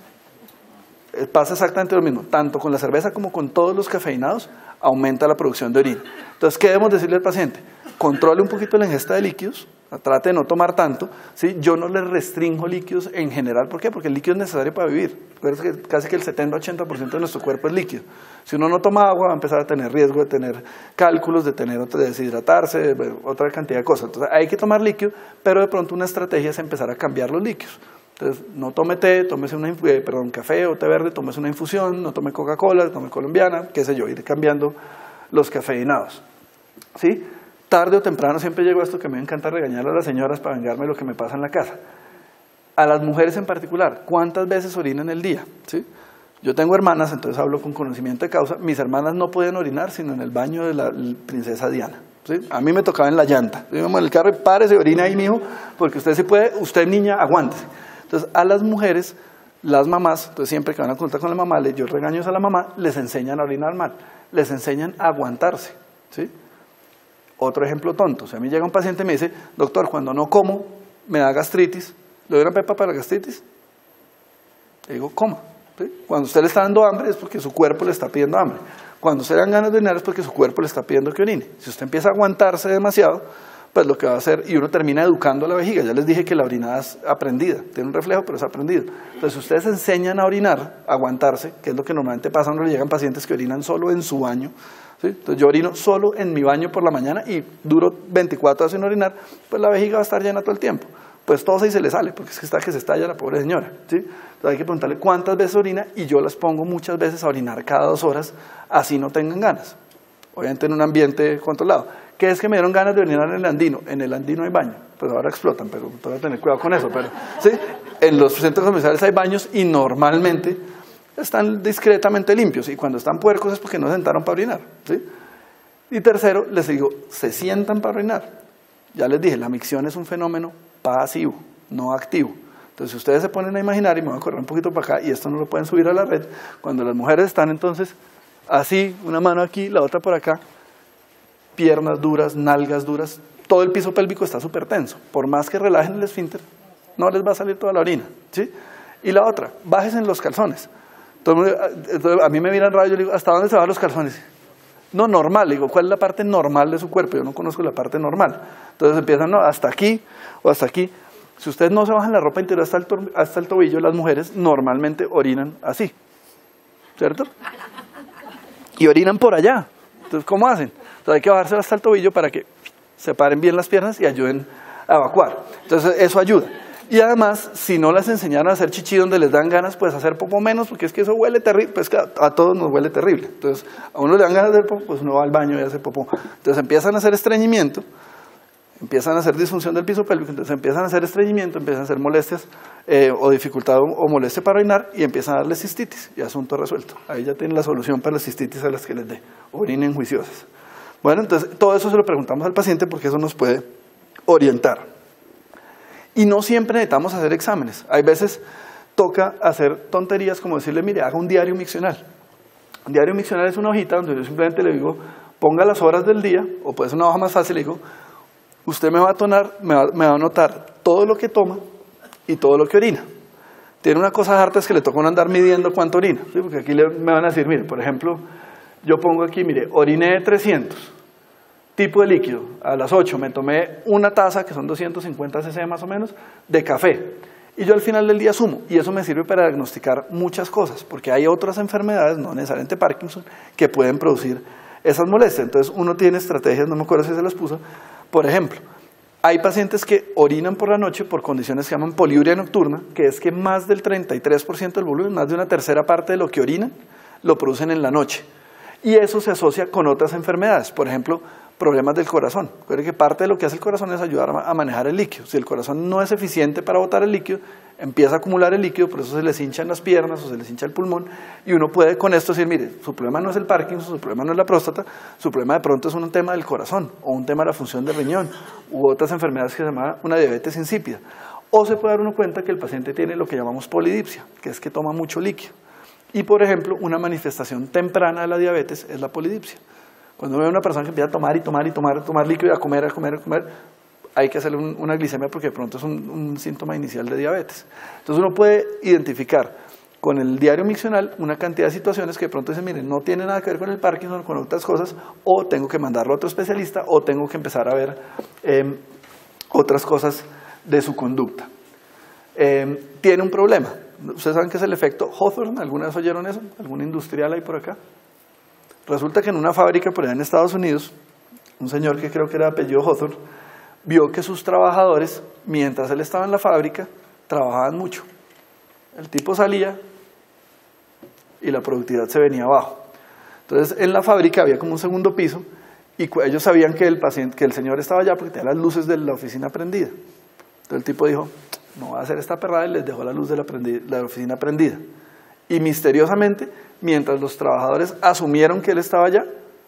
Pasa exactamente lo mismo, tanto con la cerveza como con todos los cafeinados, aumenta la producción de orina. Entonces, ¿qué debemos decirle al paciente? Controle un poquito la ingesta de líquidos, trate de no tomar tanto, ¿sí? Yo no le restringo líquidos en general, ¿por qué? Porque el líquido es necesario para vivir. Recuerda que casi que el setenta a ochenta por ciento de nuestro cuerpo es líquido. Si uno no toma agua, va a empezar a tener riesgo de tener cálculos, de tener de deshidratarse, de otra cantidad de cosas. Entonces, hay que tomar líquido, pero de pronto una estrategia es empezar a cambiar los líquidos. Entonces, no tome té, tómese una, eh, perdón, café o té verde, tómese una infusión, no tome Coca-Cola, tome colombiana, qué sé yo, ir cambiando los cafeinados. ¿Sí? Tarde o temprano siempre llego a esto que me encanta regañar a las señoras para vengarme de lo que me pasa en la casa. A las mujeres en particular, ¿cuántas veces orinan el día? ¿Sí? Yo tengo hermanas, entonces hablo con conocimiento de causa. Mis hermanas no podían orinar sino en el baño de la princesa Diana. ¿Sí? A mí me tocaba en la llanta. Íbamos en el carro y párese, orina ahí, mijo, porque usted sí puede, usted niña, aguántese. Entonces, a las mujeres, las mamás, entonces siempre que van a consultar con la mamá, les yo regaños a la mamá, les enseñan a orinar mal, les enseñan a aguantarse, ¿sí? Otro ejemplo tonto, o sea, a mí llega un paciente y me dice, doctor, cuando no como, me da gastritis, ¿le doy una pepa para la gastritis? Le digo, coma, ¿sí? Cuando usted le está dando hambre es porque su cuerpo le está pidiendo hambre. Cuando usted le dan ganas de orinar es porque su cuerpo le está pidiendo que orine. Si usted empieza a aguantarse demasiado, pues lo que va a hacer, y uno termina educando a la vejiga. Ya les dije que la orinada es aprendida, tiene un reflejo, pero es aprendido. Entonces, si ustedes enseñan a orinar, a aguantarse, que es lo que normalmente pasa cuando le llegan pacientes que orinan solo en su baño, ¿sí? Entonces, yo orino solo en mi baño por la mañana y duro veinticuatro horas sin orinar, pues la vejiga va a estar llena todo el tiempo. Pues todo y se le sale, porque es que está que se estalla la pobre señora, ¿sí? Entonces, hay que preguntarle cuántas veces orina, y yo las pongo muchas veces a orinar cada dos horas, así no tengan ganas. Obviamente en un ambiente controlado. ¿Qué es que me dieron ganas de orinar en el andino? En el andino hay baño, pues ahora explotan, pero tengo que tener cuidado con eso. Pero, ¿sí? En los centros comerciales hay baños y normalmente están discretamente limpios, y cuando están puercos es porque no se sentaron para orinar, ¿sí? Y tercero, les digo, se sientan para orinar. Ya les dije, la micción es un fenómeno pasivo, no activo. Entonces, si ustedes se ponen a imaginar, y me voy a correr un poquito para acá, y esto no lo pueden subir a la red, cuando las mujeres están entonces así, una mano aquí, la otra por acá, piernas duras, nalgas duras, todo el piso pélvico está súper tenso. Por más que relajen el esfínter, no les va a salir toda la orina, ¿sí? Y la otra, bájense en los calzones. Entonces, a mí me miran raro, yo le digo, ¿hasta dónde se van los calzones? No, normal. Le digo, ¿cuál es la parte normal de su cuerpo? Yo no conozco la parte normal. Entonces empiezan, no, hasta aquí o hasta aquí. Si ustedes no se bajan la ropa interior hasta el, hasta el tobillo, las mujeres normalmente orinan así, ¿cierto? Y orinan por allá. Entonces, ¿cómo hacen? Entonces hay que bajarse hasta el tobillo para que separen bien las piernas y ayuden a evacuar. Entonces eso ayuda. Y además, si no las enseñaron a hacer chichi donde les dan ganas, pues hacer popo menos, porque es que eso huele terrible, pues que a, a todos nos huele terrible. Entonces, a uno le dan ganas de hacer popo, pues uno va al baño y hace popó. Entonces empiezan a hacer estreñimiento, empiezan a hacer disfunción del piso pélvico, entonces empiezan a hacer estreñimiento, empiezan a hacer molestias eh, o dificultad o, o molestia para orinar, y empiezan a darle cistitis, y asunto resuelto. Ahí ya tienen la solución para las cistitis a las que les dé, orinen juiciosas. Bueno, entonces todo eso se lo preguntamos al paciente porque eso nos puede orientar. Y no siempre necesitamos hacer exámenes. Hay veces toca hacer tonterías como decirle, mire, haga un diario miccional. Un diario miccional es una hojita donde yo simplemente le digo, ponga las horas del día, o puede ser una hoja más fácil, le digo, usted me va a tonar, me va, me va a anotar todo lo que toma y todo lo que orina. Tiene una cosa harta, es que le toca andar midiendo cuánto orina, ¿sí? Porque aquí le, me van a decir, mire, por ejemplo, yo pongo aquí, mire, oriné trescientos, tipo de líquido, a las ocho me tomé una taza, que son doscientos cincuenta centilitros más o menos, de café, y yo al final del día sumo, y eso me sirve para diagnosticar muchas cosas, porque hay otras enfermedades, no necesariamente Parkinson, que pueden producir esas molestias. Entonces uno tiene estrategias, no me acuerdo si se las puso, por ejemplo, hay pacientes que orinan por la noche por condiciones que se llaman poliuria nocturna, que es que más del treinta y tres por ciento del volumen, más de una tercera parte de lo que orinan, lo producen en la noche. Y eso se asocia con otras enfermedades, por ejemplo, problemas del corazón. Recuerden que parte de lo que hace el corazón es ayudar a manejar el líquido. Si el corazón no es eficiente para botar el líquido, empieza a acumular el líquido, por eso se les hinchan las piernas o se les hincha el pulmón, y uno puede con esto decir, mire, su problema no es el Parkinson, su problema no es la próstata, su problema de pronto es un tema del corazón, o un tema de la función del riñón, u otras enfermedades que se llama una diabetes insípida. O se puede dar uno cuenta que el paciente tiene lo que llamamos polidipsia, que es que toma mucho líquido. Y por ejemplo, una manifestación temprana de la diabetes es la polidipsia. Cuando uno ve a una persona que empieza a tomar y tomar y tomar, tomar líquido y a comer, a comer, a comer, hay que hacerle un, una glicemia porque de pronto es un, un síntoma inicial de diabetes. Entonces uno puede identificar con el diario miccional una cantidad de situaciones que de pronto dicen, miren, no tiene nada que ver con el Parkinson, con otras cosas, o tengo que mandarlo a otro especialista, o tengo que empezar a ver eh, otras cosas de su conducta. Eh, tiene un problema. ¿Ustedes saben qué es el efecto Hawthorne? ¿Alguna vez oyeron eso? ¿Algún industrial ahí por acá? Resulta que en una fábrica por allá en Estados Unidos, un señor que creo que era de apellido Hawthorne, vio que sus trabajadores, mientras él estaba en la fábrica, trabajaban mucho. El tipo salía y la productividad se venía abajo. Entonces en la fábrica había como un segundo piso y ellos sabían que el, paciente, que el señor estaba allá porque tenía las luces de la oficina prendida. Entonces el tipo dijo, no voy a hacer esta perrada, y les dejó la luz de la, la oficina prendida. Y misteriosamente, mientras los trabajadores asumieron que él estaba allá,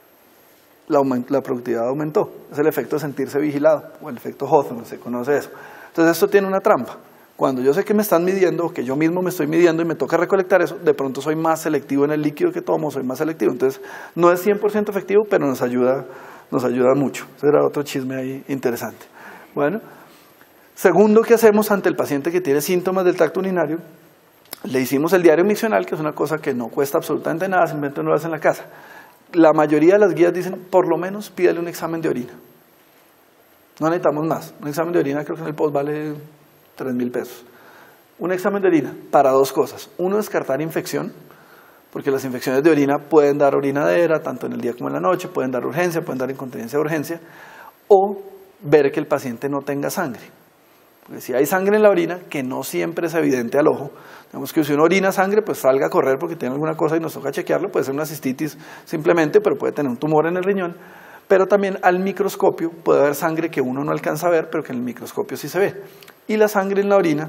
la, la productividad aumentó. Es el efecto de sentirse vigilado, o el efecto Hawthorne, se conoce eso. Entonces esto tiene una trampa. Cuando yo sé que me están midiendo, o que yo mismo me estoy midiendo y me toca recolectar eso, de pronto soy más selectivo en el líquido que tomo, soy más selectivo. Entonces no es cien por ciento efectivo, pero nos ayuda, nos ayuda mucho. Ese era otro chisme ahí interesante. Bueno, segundo, ¿qué hacemos ante el paciente que tiene síntomas del tracto urinario? Le hicimos el diario miccional, que es una cosa que no cuesta absolutamente nada, simplemente uno lo hace en la casa. La mayoría de las guías dicen, por lo menos pídale un examen de orina. No necesitamos más. Un examen de orina creo que en el post vale tres mil pesos. Un examen de orina para dos cosas. Uno, descartar infección, porque las infecciones de orina pueden dar orinadera, tanto en el día como en la noche, pueden dar urgencia, pueden dar incontinencia de urgencia, o ver que el paciente no tenga sangre. Porque si hay sangre en la orina, que no siempre es evidente al ojo, digamos que si uno orina sangre, pues salga a correr porque tiene alguna cosa y nos toca chequearlo, puede ser una cistitis simplemente, pero puede tener un tumor en el riñón, pero también al microscopio puede haber sangre que uno no alcanza a ver, pero que en el microscopio sí se ve. Y la sangre en la orina,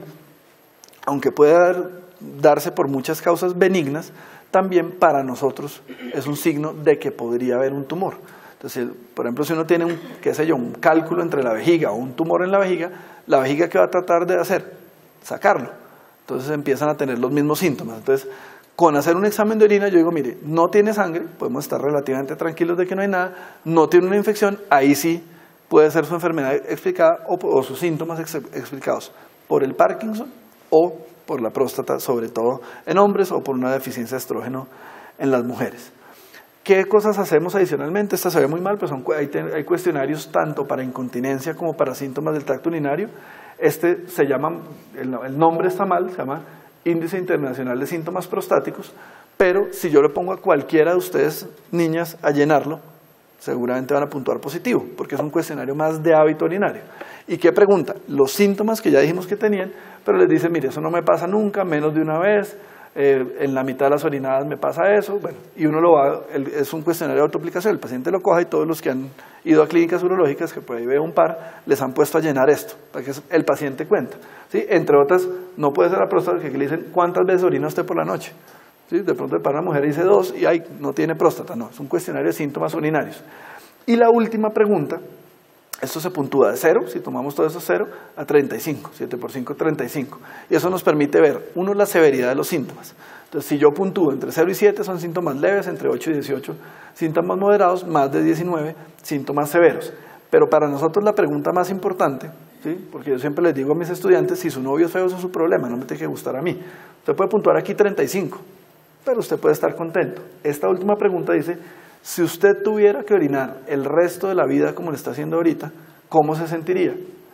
aunque pueda dar, darse por muchas causas benignas, también para nosotros es un signo de que podría haber un tumor. Entonces, por ejemplo, si uno tiene un, qué sé yo, un cálculo entre la vejiga o un tumor en la vejiga, la vejiga, ¿qué va a tratar de hacer? Sacarlo. Entonces empiezan a tener los mismos síntomas. Entonces, con hacer un examen de orina, yo digo, mire, no tiene sangre, podemos estar relativamente tranquilos de que no hay nada, no tiene una infección, ahí sí puede ser su enfermedad explicada o, o sus síntomas ex, explicados por el Parkinson o por la próstata, sobre todo en hombres, o por una deficiencia de estrógeno en las mujeres. ¿Qué cosas hacemos adicionalmente? Esta se ve muy mal, pero son, hay, hay cuestionarios tanto para incontinencia como para síntomas del tracto urinario. Este se llama, el, el nombre está mal, se llama Índice Internacional de Síntomas Prostáticos, pero si yo le pongo a cualquiera de ustedes, niñas, a llenarlo, seguramente van a puntuar positivo, porque es un cuestionario más de hábito urinario. ¿Y qué pregunta? Los síntomas que ya dijimos que tenían, pero les dice, mire, eso no me pasa nunca, menos de una vez, Eh, en la mitad de las orinadas me pasa eso, bueno, y uno lo va, el, es un cuestionario de autoaplicación, el paciente lo coja y todos los que han ido a clínicas urológicas, que por ahí veo un par, les han puesto a llenar esto, para que el paciente cuenta, ¿sí? Entre otras, no puede ser la próstata, que le dicen, ¿cuántas veces orina usted por la noche? ¿Sí? De pronto para una mujer dice dos y ay, no tiene próstata, no, es un cuestionario de síntomas urinarios. Y la última pregunta, esto se puntúa de cero, si tomamos todo eso cero, a treinta y cinco, siete por cinco, treinta y cinco. Y eso nos permite ver, uno, la severidad de los síntomas. Entonces, si yo puntúo entre cero y siete son síntomas leves, entre ocho y dieciocho síntomas moderados, más de diecinueve síntomas severos. Pero para nosotros la pregunta más importante, ¿sí? Porque yo siempre les digo a mis estudiantes, si su novio es feo, eso es su problema, no me tiene que gustar a mí. Usted puede puntuar aquí treinta y cinco, pero usted puede estar contento. Esta última pregunta dice, si usted tuviera que orinar el resto de la vida como lo está haciendo ahorita, ¿cómo se sentiría?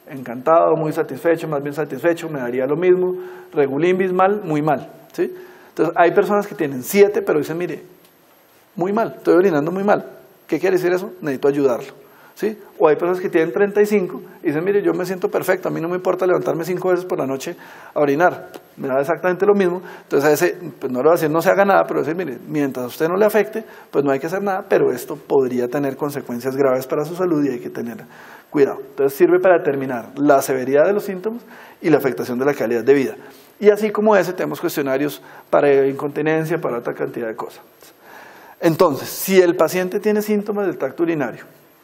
encantado, muy satisfecho, más bien satisfecho, me daría lo mismo, regulín, mal, muy mal, ¿sí? Entonces hay personas que tienen siete, pero dicen, mire, muy mal, estoy orinando muy mal. ¿Qué quiere decir eso? Necesito ayudarlo, ¿sí? O hay personas que tienen treinta y cinco y dicen, mire, yo me siento perfecto, a mí no me importa levantarme cinco veces por la noche a orinar, me da exactamente lo mismo. Entonces a ese, pues no le va a decir no se haga nada, pero decir, mire, mientras a usted no le afecte, pues no hay que hacer nada, pero esto podría tener consecuencias graves para su salud y hay que tener cuidado. Entonces sirve para determinar la severidad de los síntomas y la afectación de la calidad de vida. Y así como ese, tenemos cuestionarios para incontinencia, para otra cantidad de cosas. Entonces, si el paciente tiene síntomas del tracto urinario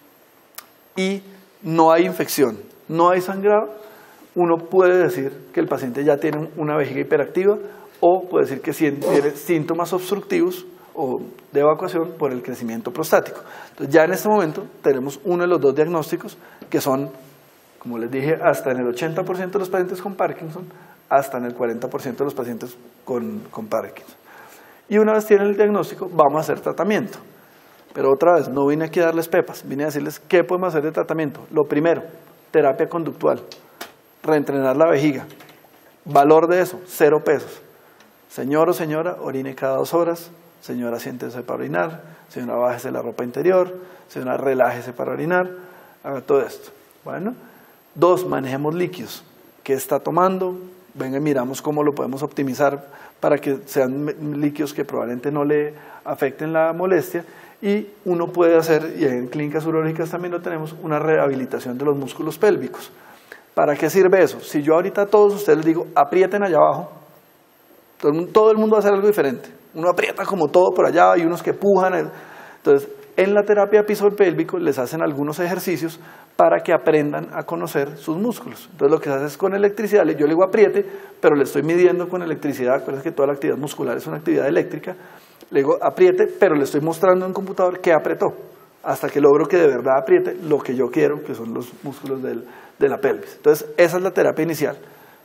y no hay infección, no hay sangrado, uno puede decir que el paciente ya tiene una vejiga hiperactiva o puede decir que tiene síntomas obstructivos o de evacuación por el crecimiento prostático. Entonces, ya en este momento tenemos uno de los dos diagnósticos que son, como les dije, hasta en el ochenta por ciento de los pacientes con Parkinson, hasta en el cuarenta por ciento de los pacientes con, con Parkinson. Y una vez tienen el diagnóstico, vamos a hacer tratamiento. Pero otra vez, no vine aquí a darles pepas, vine a decirles qué podemos hacer de tratamiento. Lo primero, terapia conductual, reentrenar la vejiga. Valor de eso, cero pesos. Señor o señora, orine cada dos horas. Señora, siéntese para orinar. Señora, bájese la ropa interior. Señora, relájese para orinar. Haga todo esto. Bueno. Dos, manejemos líquidos. ¿Qué está tomando? Venga y miramos cómo lo podemos optimizar para que sean líquidos que probablemente no le afecten la molestia. Y uno puede hacer, y en clínicas urológicas también lo tenemos, una rehabilitación de los músculos pélvicos. ¿Para qué sirve eso? Si yo ahorita a todos ustedes les digo, aprieten allá abajo, todo el mundo, todo el mundo va a hacer algo diferente. Uno aprieta como todo por allá, hay unos que pujan. Entonces, en la terapia de piso pélvico les hacen algunos ejercicios para que aprendan a conocer sus músculos. Entonces, lo que se hace es con electricidad, yo le digo apriete, pero le estoy midiendo con electricidad. Acuérdense que toda la actividad muscular es una actividad eléctrica. Le digo apriete, pero le estoy mostrando en un computador que apretó, hasta que logro que de verdad apriete lo que yo quiero, que son los músculos del, de la pelvis. Entonces, esa es la terapia inicial.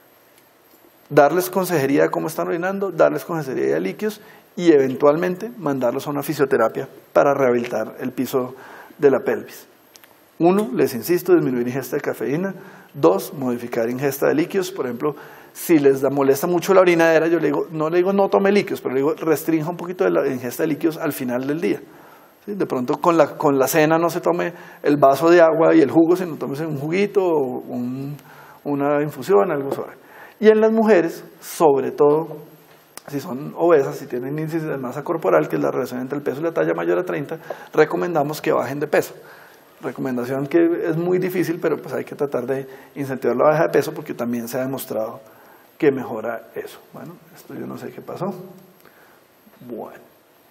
Darles consejería de cómo están orinando, darles consejería de líquidos y eventualmente mandarlos a una fisioterapia para rehabilitar el piso de la pelvis. Uno, les insisto, disminuir ingesta de cafeína. Dos, modificar ingesta de líquidos. Por ejemplo, si les da, molesta mucho la orinadera, yo le digo, no le digo no tome líquidos, pero le digo restrinja un poquito de la ingesta de líquidos al final del día. ¿Sí? De pronto con la, con la cena no se tome el vaso de agua y el jugo, sino tómese un juguito o un, una infusión, algo suave. Y en las mujeres, sobre todo, si son obesas, si tienen índice de masa corporal, que es la relación entre el peso y la talla mayor a treinta, recomendamos que bajen de peso. Recomendación que es muy difícil, pero pues hay que tratar de incentivar la baja de peso porque también se ha demostrado que mejora eso. Bueno, esto yo no sé qué pasó. Bueno.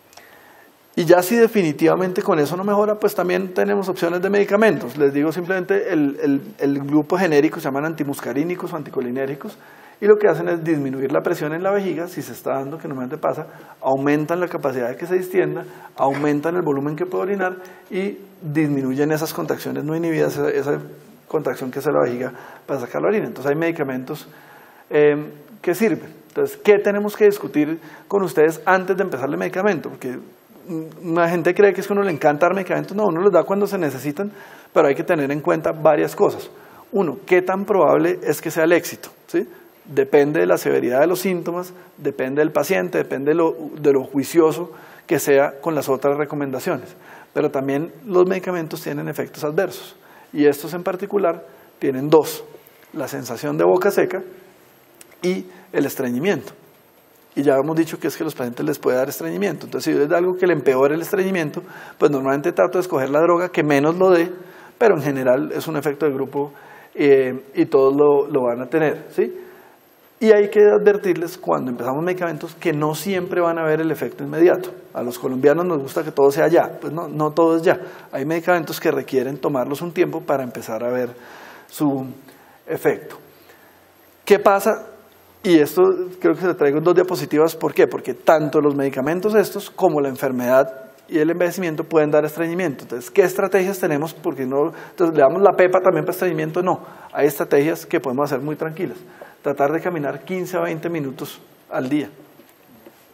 Y ya si definitivamente con eso no mejora, pues también tenemos opciones de medicamentos. Les digo simplemente, el, el, el grupo genérico se llaman antimuscarínicos o anticolinérgicos, y lo que hacen es disminuir la presión en la vejiga, si se está dando, que normalmente pasa, aumentan la capacidad de que se distienda, aumentan el volumen que puede orinar y disminuyen esas contracciones no inhibidas, esa, esa contracción que hace la vejiga para sacar la orina. Entonces hay medicamentos eh, que sirven. Entonces, ¿qué tenemos que discutir con ustedes antes de empezar el medicamento? Porque una gente cree que es que uno le encanta dar medicamentos. No, uno los da cuando se necesitan, pero hay que tener en cuenta varias cosas. Uno, ¿qué tan probable es que sea el éxito? ¿Sí? Depende de la severidad de los síntomas, depende del paciente, depende de lo, de lo juicioso que sea con las otras recomendaciones. Pero también los medicamentos tienen efectos adversos, y estos en particular tienen dos: la sensación de boca seca y el estreñimiento. Y ya hemos dicho que es que a los pacientes les puede dar estreñimiento. Entonces, si es algo que le empeore el estreñimiento, pues normalmente trato de escoger la droga que menos lo dé, pero en general es un efecto de grupo eh, y todos lo, lo van a tener, ¿sí? Y hay que advertirles cuando empezamos medicamentos que no siempre van a ver el efecto inmediato. A los colombianos nos gusta que todo sea ya, pues no, no todo es ya. Hay medicamentos que requieren tomarlos un tiempo para empezar a ver su efecto. ¿Qué pasa? Y esto creo que se traigo en dos diapositivas. ¿Por qué? Porque tanto los medicamentos estos como la enfermedad y el envejecimiento pueden dar estreñimiento. Entonces, ¿qué estrategias tenemos? Porque no, entonces, ¿le damos la pepa también para estreñimiento? No. Hay estrategias que podemos hacer muy tranquilas. Tratar de caminar quince a veinte minutos al día.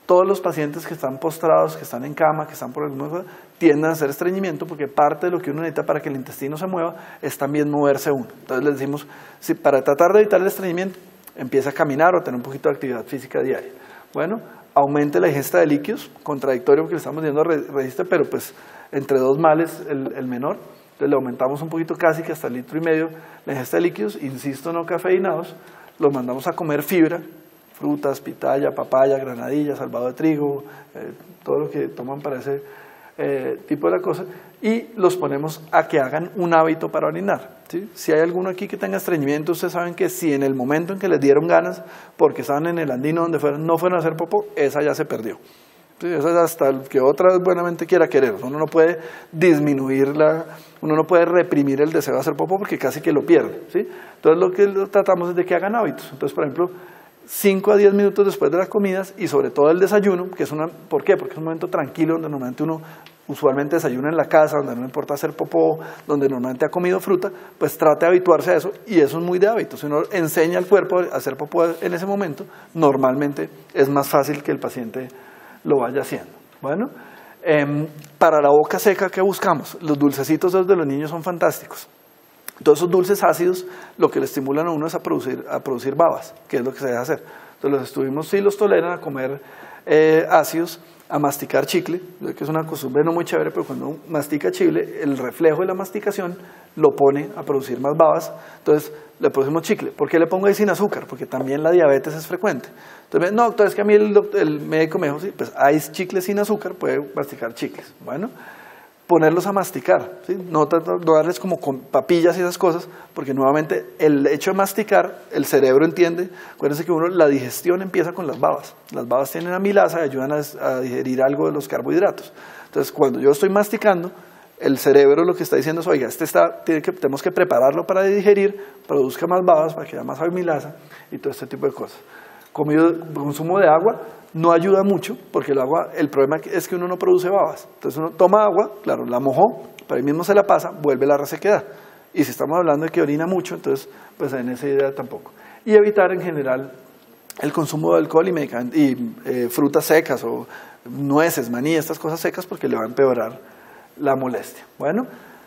todos los pacientes que están postrados, que están en cama, que están por alguna cosa, tienden a hacer estreñimiento porque parte de lo que uno necesita para que el intestino se mueva es también moverse uno. Entonces les decimos, si para tratar de evitar el estreñimiento, empieza a caminar o tener un poquito de actividad física diaria. Bueno, aumente la ingesta de líquidos, contradictorio porque le estamos diciendo resiste, pero pues entre dos males el, el menor. Entonces le aumentamos un poquito casi que hasta el litro y medio la ingesta de líquidos, insisto, no cafeinados, los mandamos a comer fibra, frutas, pitaya, papaya, granadilla, salvado de trigo, eh, todo lo que toman para ese eh, tipo de cosas, y los ponemos a que hagan un hábito para orinar, ¿sí? Si hay alguno aquí que tenga estreñimiento, ustedes saben que si en el momento en que les dieron ganas, porque estaban en el andino donde fueron, no fueron a hacer popó, esa ya se perdió. Sí, esa es hasta el que otra vez buenamente quiera querer. Uno no puede disminuir la, uno no puede reprimir el deseo de hacer popó porque casi que lo pierde, ¿sí? Entonces lo que tratamos es de que hagan hábitos. Entonces, por ejemplo, cinco a diez minutos después de las comidas y sobre todo el desayuno, que es una, ¿por qué? Porque es un momento tranquilo donde normalmente uno usualmente desayuna en la casa, donde no le importa hacer popó, donde normalmente ha comido fruta, pues trate de habituarse a eso, y eso es muy de hábito. Si uno enseña al cuerpo a hacer popó en ese momento, normalmente es más fácil que el paciente lo vaya haciendo. Bueno, eh, para la boca seca, ¿qué buscamos? Los dulcecitos de los niños son fantásticos. Todos esos dulces ácidos lo que le estimulan a uno es a producir, a producir babas, que es lo que se debe hacer. Entonces los estuvimos, sí los toleran a comer eh, ácidos, a masticar chicle, que es una costumbre no muy chévere, pero cuando uno mastica chicle, el reflejo de la masticación lo pone a producir más babas, entonces le producimos chicle. ¿Por qué le pongo ahí sin azúcar? Porque también la diabetes es frecuente. Entonces, no, doctor, es que a mí el, el médico me dijo, sí, pues hay chicles sin azúcar, puede masticar chicles. Bueno, ponerlos a masticar, ¿sí? No, no darles como con papillas y esas cosas, porque nuevamente el hecho de masticar, el cerebro entiende, acuérdense que uno, la digestión empieza con las babas, las babas tienen amilasa y ayudan a, a digerir algo de los carbohidratos. Entonces cuando yo estoy masticando, el cerebro lo que está diciendo es, oiga, este está, tiene que, tenemos que prepararlo para digerir, produzca más babas para que haya más amilasa y todo este tipo de cosas. Comido, consumo de agua no ayuda mucho, porque el agua, el problema es que uno no produce babas. Entonces uno toma agua, claro, la mojó, pero ahí mismo se la pasa, vuelve la resequedad. Y si estamos hablando de que orina mucho, entonces pues en esa idea tampoco. Y evitar en general el consumo de alcohol y, y eh, frutas secas o nueces, maní, estas cosas secas, porque le va a empeorar la molestia. Bueno,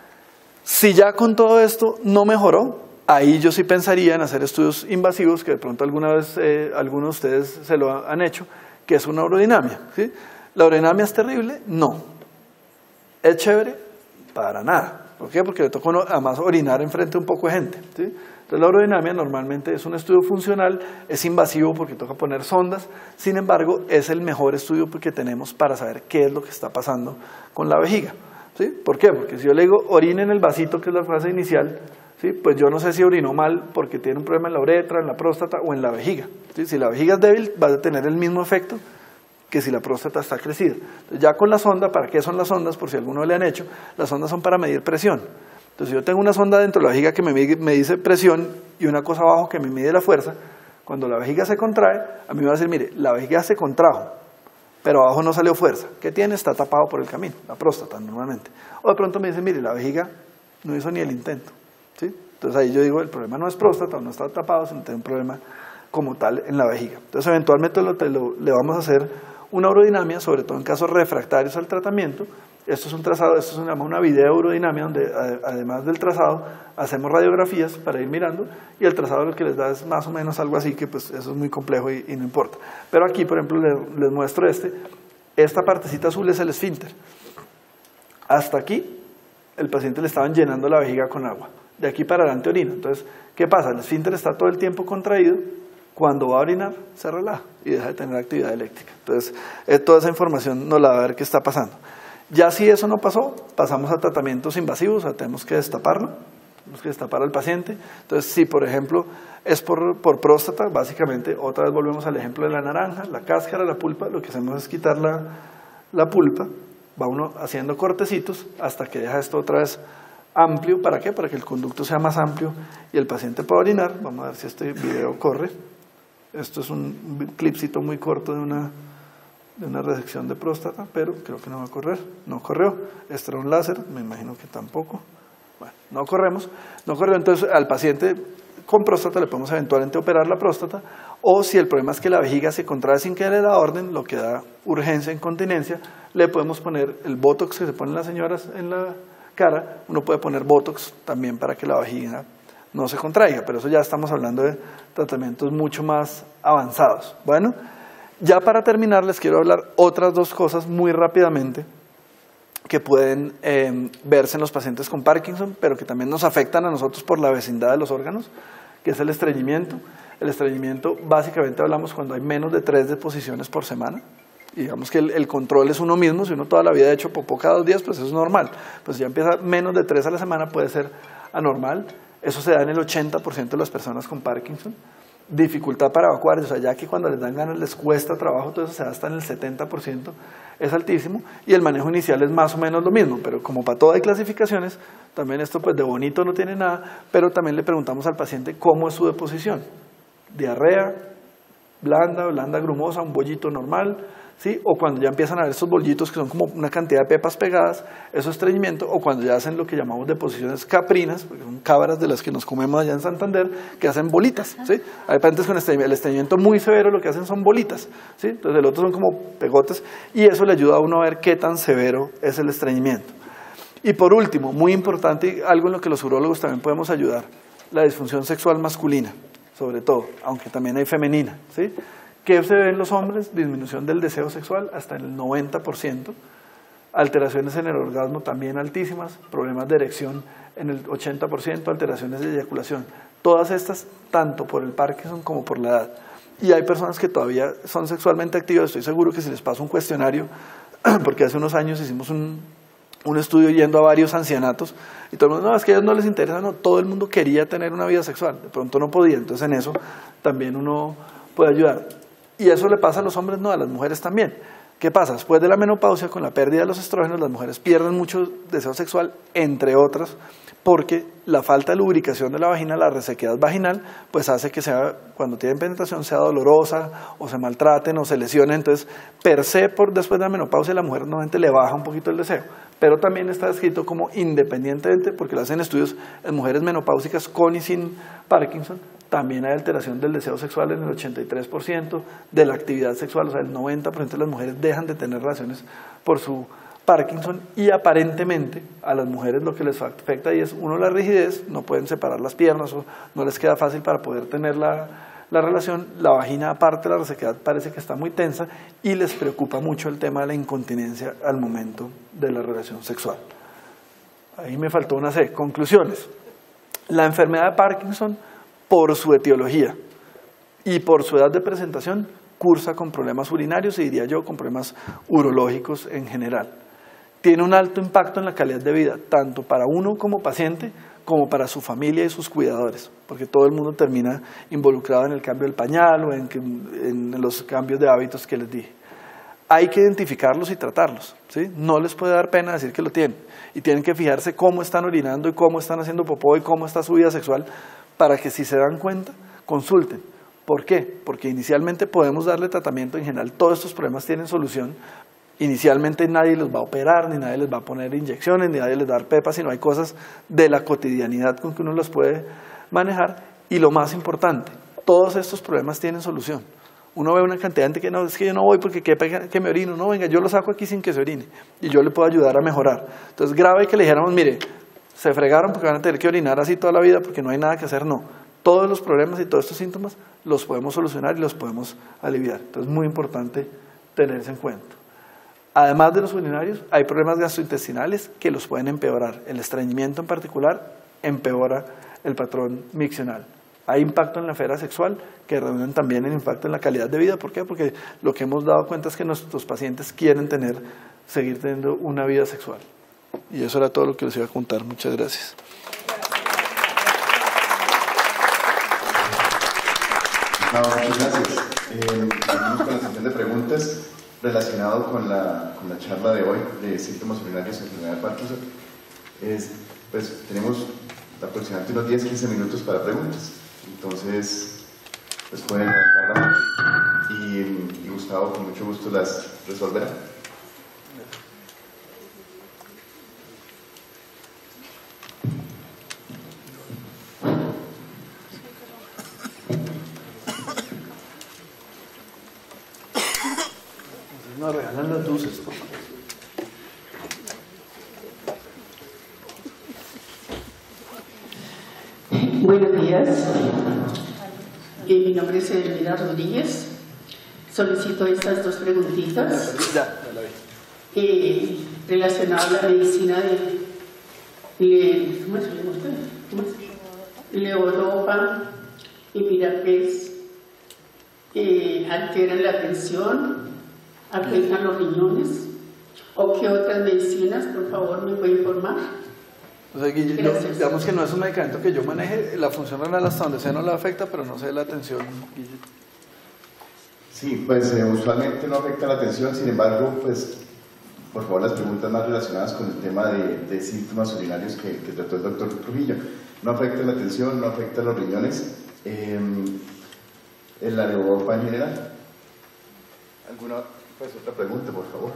si ya con todo esto no mejoró, ahí yo sí pensaría en hacer estudios invasivos, que de pronto alguna vez eh, algunos de ustedes se lo han hecho, que es una urodinamia, ¿sí? ¿La urodinamia es terrible? No. ¿Es chévere? Para nada. ¿Por qué? Porque le toca uno, además orinar enfrente de un poco de gente, ¿sí? Entonces la urodinamia normalmente es un estudio funcional, es invasivo porque toca poner sondas, sin embargo es el mejor estudio que tenemos para saber qué es lo que está pasando con la vejiga, ¿sí? ¿Por qué? Porque si yo le digo orine en el vasito, que es la fase inicial, ¿sí? Pues yo no sé si orinó mal porque tiene un problema en la uretra, en la próstata o en la vejiga, ¿sí? Si la vejiga es débil va a tener el mismo efecto que si la próstata está crecida. Entonces, ya con la sonda, ¿para qué son las sondas? Por si alguno le han hecho, las sondas son para medir presión. Entonces yo tengo una sonda dentro de la vejiga que me, me dice presión y una cosa abajo que me mide la fuerza. Cuando la vejiga se contrae, a mí me va a decir, mire, la vejiga se contrajo, pero abajo no salió fuerza. ¿Qué tiene? Está tapado por el camino, la próstata normalmente. O de pronto me dice, mire, la vejiga no hizo ni el intento, ¿sí? Entonces ahí yo digo, el problema no es próstata, no está tapado, sino tiene un problema como tal en la vejiga. Entonces eventualmente lo, lo, le vamos a hacer una urodinamia, sobre todo en casos refractarios al tratamiento. Esto es un trazado, esto se llama una videourodinamia, donde además del trazado hacemos radiografías para ir mirando, y el trazado lo que les da es más o menos algo así, que pues eso es muy complejo y, y no importa. Pero aquí, por ejemplo, les, les muestro este, esta partecita azul es el esfínter. Hasta aquí, el paciente le estaban llenando la vejiga con agua. De aquí para adelante orina. Entonces, ¿qué pasa? El esfínter está todo el tiempo contraído. Cuando va a orinar, se relaja y deja de tener actividad eléctrica. Entonces, eh, toda esa información nos la va a ver qué está pasando. Ya si eso no pasó, pasamos a tratamientos invasivos, o sea, tenemos que destaparlo, tenemos que destapar al paciente. Entonces, si por ejemplo es por, por próstata, básicamente, otra vez volvemos al ejemplo de la naranja, la cáscara, la pulpa, lo que hacemos es quitar la, la pulpa, va uno haciendo cortecitos hasta que deja esto otra vez amplio. ¿Para qué? Para que el conducto sea más amplio y el paciente pueda orinar. Vamos a ver si este video corre. Esto es un clipcito muy corto de una, de una resección de próstata, pero creo que no va a correr. No corrió. Este era un láser, me imagino que tampoco. Bueno, no corremos. No corrió. Entonces al paciente con próstata le podemos eventualmente operar la próstata, o si el problema es que la vejiga se contrae sin que le da orden, lo que da urgencia, incontinencia, le podemos poner el botox que se ponen las señoras en la cara, uno puede poner botox también para que la vejiga no se contraiga, pero eso ya estamos hablando de tratamientos mucho más avanzados. Bueno, ya para terminar les quiero hablar otras dos cosas muy rápidamente que pueden eh, verse en los pacientes con Parkinson, pero que también nos afectan a nosotros por la vecindad de los órganos, que es el estreñimiento. El estreñimiento básicamente hablamos cuando hay menos de tres deposiciones por semana. Y digamos que el, el control es uno mismo, si uno toda la vida ha hecho popó cada dos días, pues eso es normal. Pues si ya empieza menos de tres a la semana puede ser anormal. Eso se da en el ochenta por ciento de las personas con Parkinson. Dificultad para evacuar, o sea, ya que cuando les dan ganas les cuesta trabajo, todo eso se da hasta en el setenta por ciento, es altísimo, y el manejo inicial es más o menos lo mismo, pero como para todo hay clasificaciones, también esto pues de bonito no tiene nada, pero también le preguntamos al paciente cómo es su deposición, diarrea, blanda, blanda grumosa, un bollito normal, ¿sí? O cuando ya empiezan a ver estos bollitos que son como una cantidad de pepas pegadas, eso es estreñimiento, o cuando ya hacen lo que llamamos deposiciones caprinas, porque son cabras de las que nos comemos allá en Santander, que hacen bolitas, ¿sí? Hay pacientes con estreñimiento, el estreñimiento muy severo lo que hacen son bolitas, ¿sí? Entonces el otro son como pegotes, y eso le ayuda a uno a ver qué tan severo es el estreñimiento. Y por último, muy importante, algo en lo que los urólogos también podemos ayudar, la disfunción sexual masculina, sobre todo, aunque también hay femenina, ¿sí? ¿Qué se ve en los hombres? Disminución del deseo sexual hasta el noventa por ciento, alteraciones en el orgasmo también altísimas, problemas de erección en el ochenta por ciento, alteraciones de eyaculación. Todas estas, tanto por el Parkinson como por la edad. Y hay personas que todavía son sexualmente activas, estoy seguro que si les paso un cuestionario, porque hace unos años hicimos un, un estudio yendo a varios ancianatos, y todo el mundo, no, es que a ellos no les interesa, no, todo el mundo quería tener una vida sexual, de pronto no podía, entonces en eso también uno puede ayudar. Y eso le pasa a los hombres, no, a las mujeres también. ¿Qué pasa? Después de la menopausia, con la pérdida de los estrógenos, las mujeres pierden mucho deseo sexual, entre otras, porque la falta de lubricación de la vagina, la resequedad vaginal, pues hace que sea, cuando tienen penetración sea dolorosa, o se maltraten, o se lesionen. Entonces, per se, por, después de la menopausia, la mujer normalmente le baja un poquito el deseo. Pero también está descrito como independientemente, porque lo hacen estudios en mujeres menopáusicas con y sin Parkinson, también hay alteración del deseo sexual en el ochenta y tres por ciento, de la actividad sexual, o sea, el noventa por ciento de las mujeres dejan de tener relaciones por su Parkinson, y aparentemente a las mujeres lo que les afecta y es, uno, la rigidez, no pueden separar las piernas o no les queda fácil para poder tener la, la relación, la vagina aparte, la resequedad parece que está muy tensa y les preocupa mucho el tema de la incontinencia al momento de la relación sexual. Ahí me faltó una C. Conclusiones. La enfermedad de Parkinson, por su etiología y por su edad de presentación, cursa con problemas urinarios y diría yo con problemas urológicos en general. Tiene un alto impacto en la calidad de vida, tanto para uno como paciente, como para su familia y sus cuidadores, porque todo el mundo termina involucrado en el cambio del pañal o en, en los cambios de hábitos que les dije. Hay que identificarlos y tratarlos, ¿sí? No les puede dar pena decir que lo tienen, y tienen que fijarse cómo están orinando y cómo están haciendo popó y cómo está su vida sexual, para que si se dan cuenta, consulten. ¿Por qué? Porque inicialmente podemos darle tratamiento, en general todos estos problemas tienen solución. Inicialmente nadie los va a operar, ni nadie les va a poner inyecciones, ni nadie les va a dar pepas, sino hay cosas de la cotidianidad con que uno los puede manejar. Y lo más importante, todos estos problemas tienen solución. Uno ve una cantidad de gente que no, es que yo no voy porque que, que me orino, no, venga, yo lo saco aquí sin que se orine y yo le puedo ayudar a mejorar. Entonces, grave que le dijéramos, mire, se fregaron porque van a tener que orinar así toda la vida porque no hay nada que hacer, no. Todos los problemas y todos estos síntomas los podemos solucionar y los podemos aliviar. Entonces, es muy importante tenerse en cuenta. Además de los urinarios, hay problemas gastrointestinales que los pueden empeorar. El estreñimiento en particular empeora el patrón miccional. Hay impacto en la esfera sexual que redundan también en impacto en la calidad de vida. ¿Por qué? Porque lo que hemos dado cuenta es que nuestros pacientes quieren tener, seguir teniendo una vida sexual. Y eso era todo lo que les iba a contar. Muchas gracias. No, muchas gracias. Eh, vamos con la sesión de preguntas relacionado con la, con la charla de hoy de síntomas urinarios en enfermedad de Parkinson. Es, pues tenemos aproximadamente unos diez a quince minutos para preguntas. Entonces, pues pueden levantar la mano y, y Gustavo con mucho gusto las resolverá. me regalan las luces, por favor. Buenos días. Eh, mi nombre es Elvira Rodríguez. Solicito estas dos preguntitas. Ya, ya la vi. Eh, relacionado a la medicina de le, ¿cómo es? ¿Cómo es? Levodopa y Mirapes. Eh, ¿Alteran la tensión? ¿Afectan los riñones? ¿O qué otras medicinas, por favor, me puede informar? O sea, Guille, no, digamos que no es un medicamento que yo maneje, la función renal hasta donde sea no la afecta, pero no sé la atención, Guille. Sí, pues eh, usualmente no afecta la atención, sin embargo, pues por favor las preguntas más relacionadas con el tema de, de síntomas urinarios que, que trató el doctor Trujillo. No afecta la atención, no afecta los riñones, eh, en la levodopa en general. ¿Alguna pues, otra pregunta, por favor?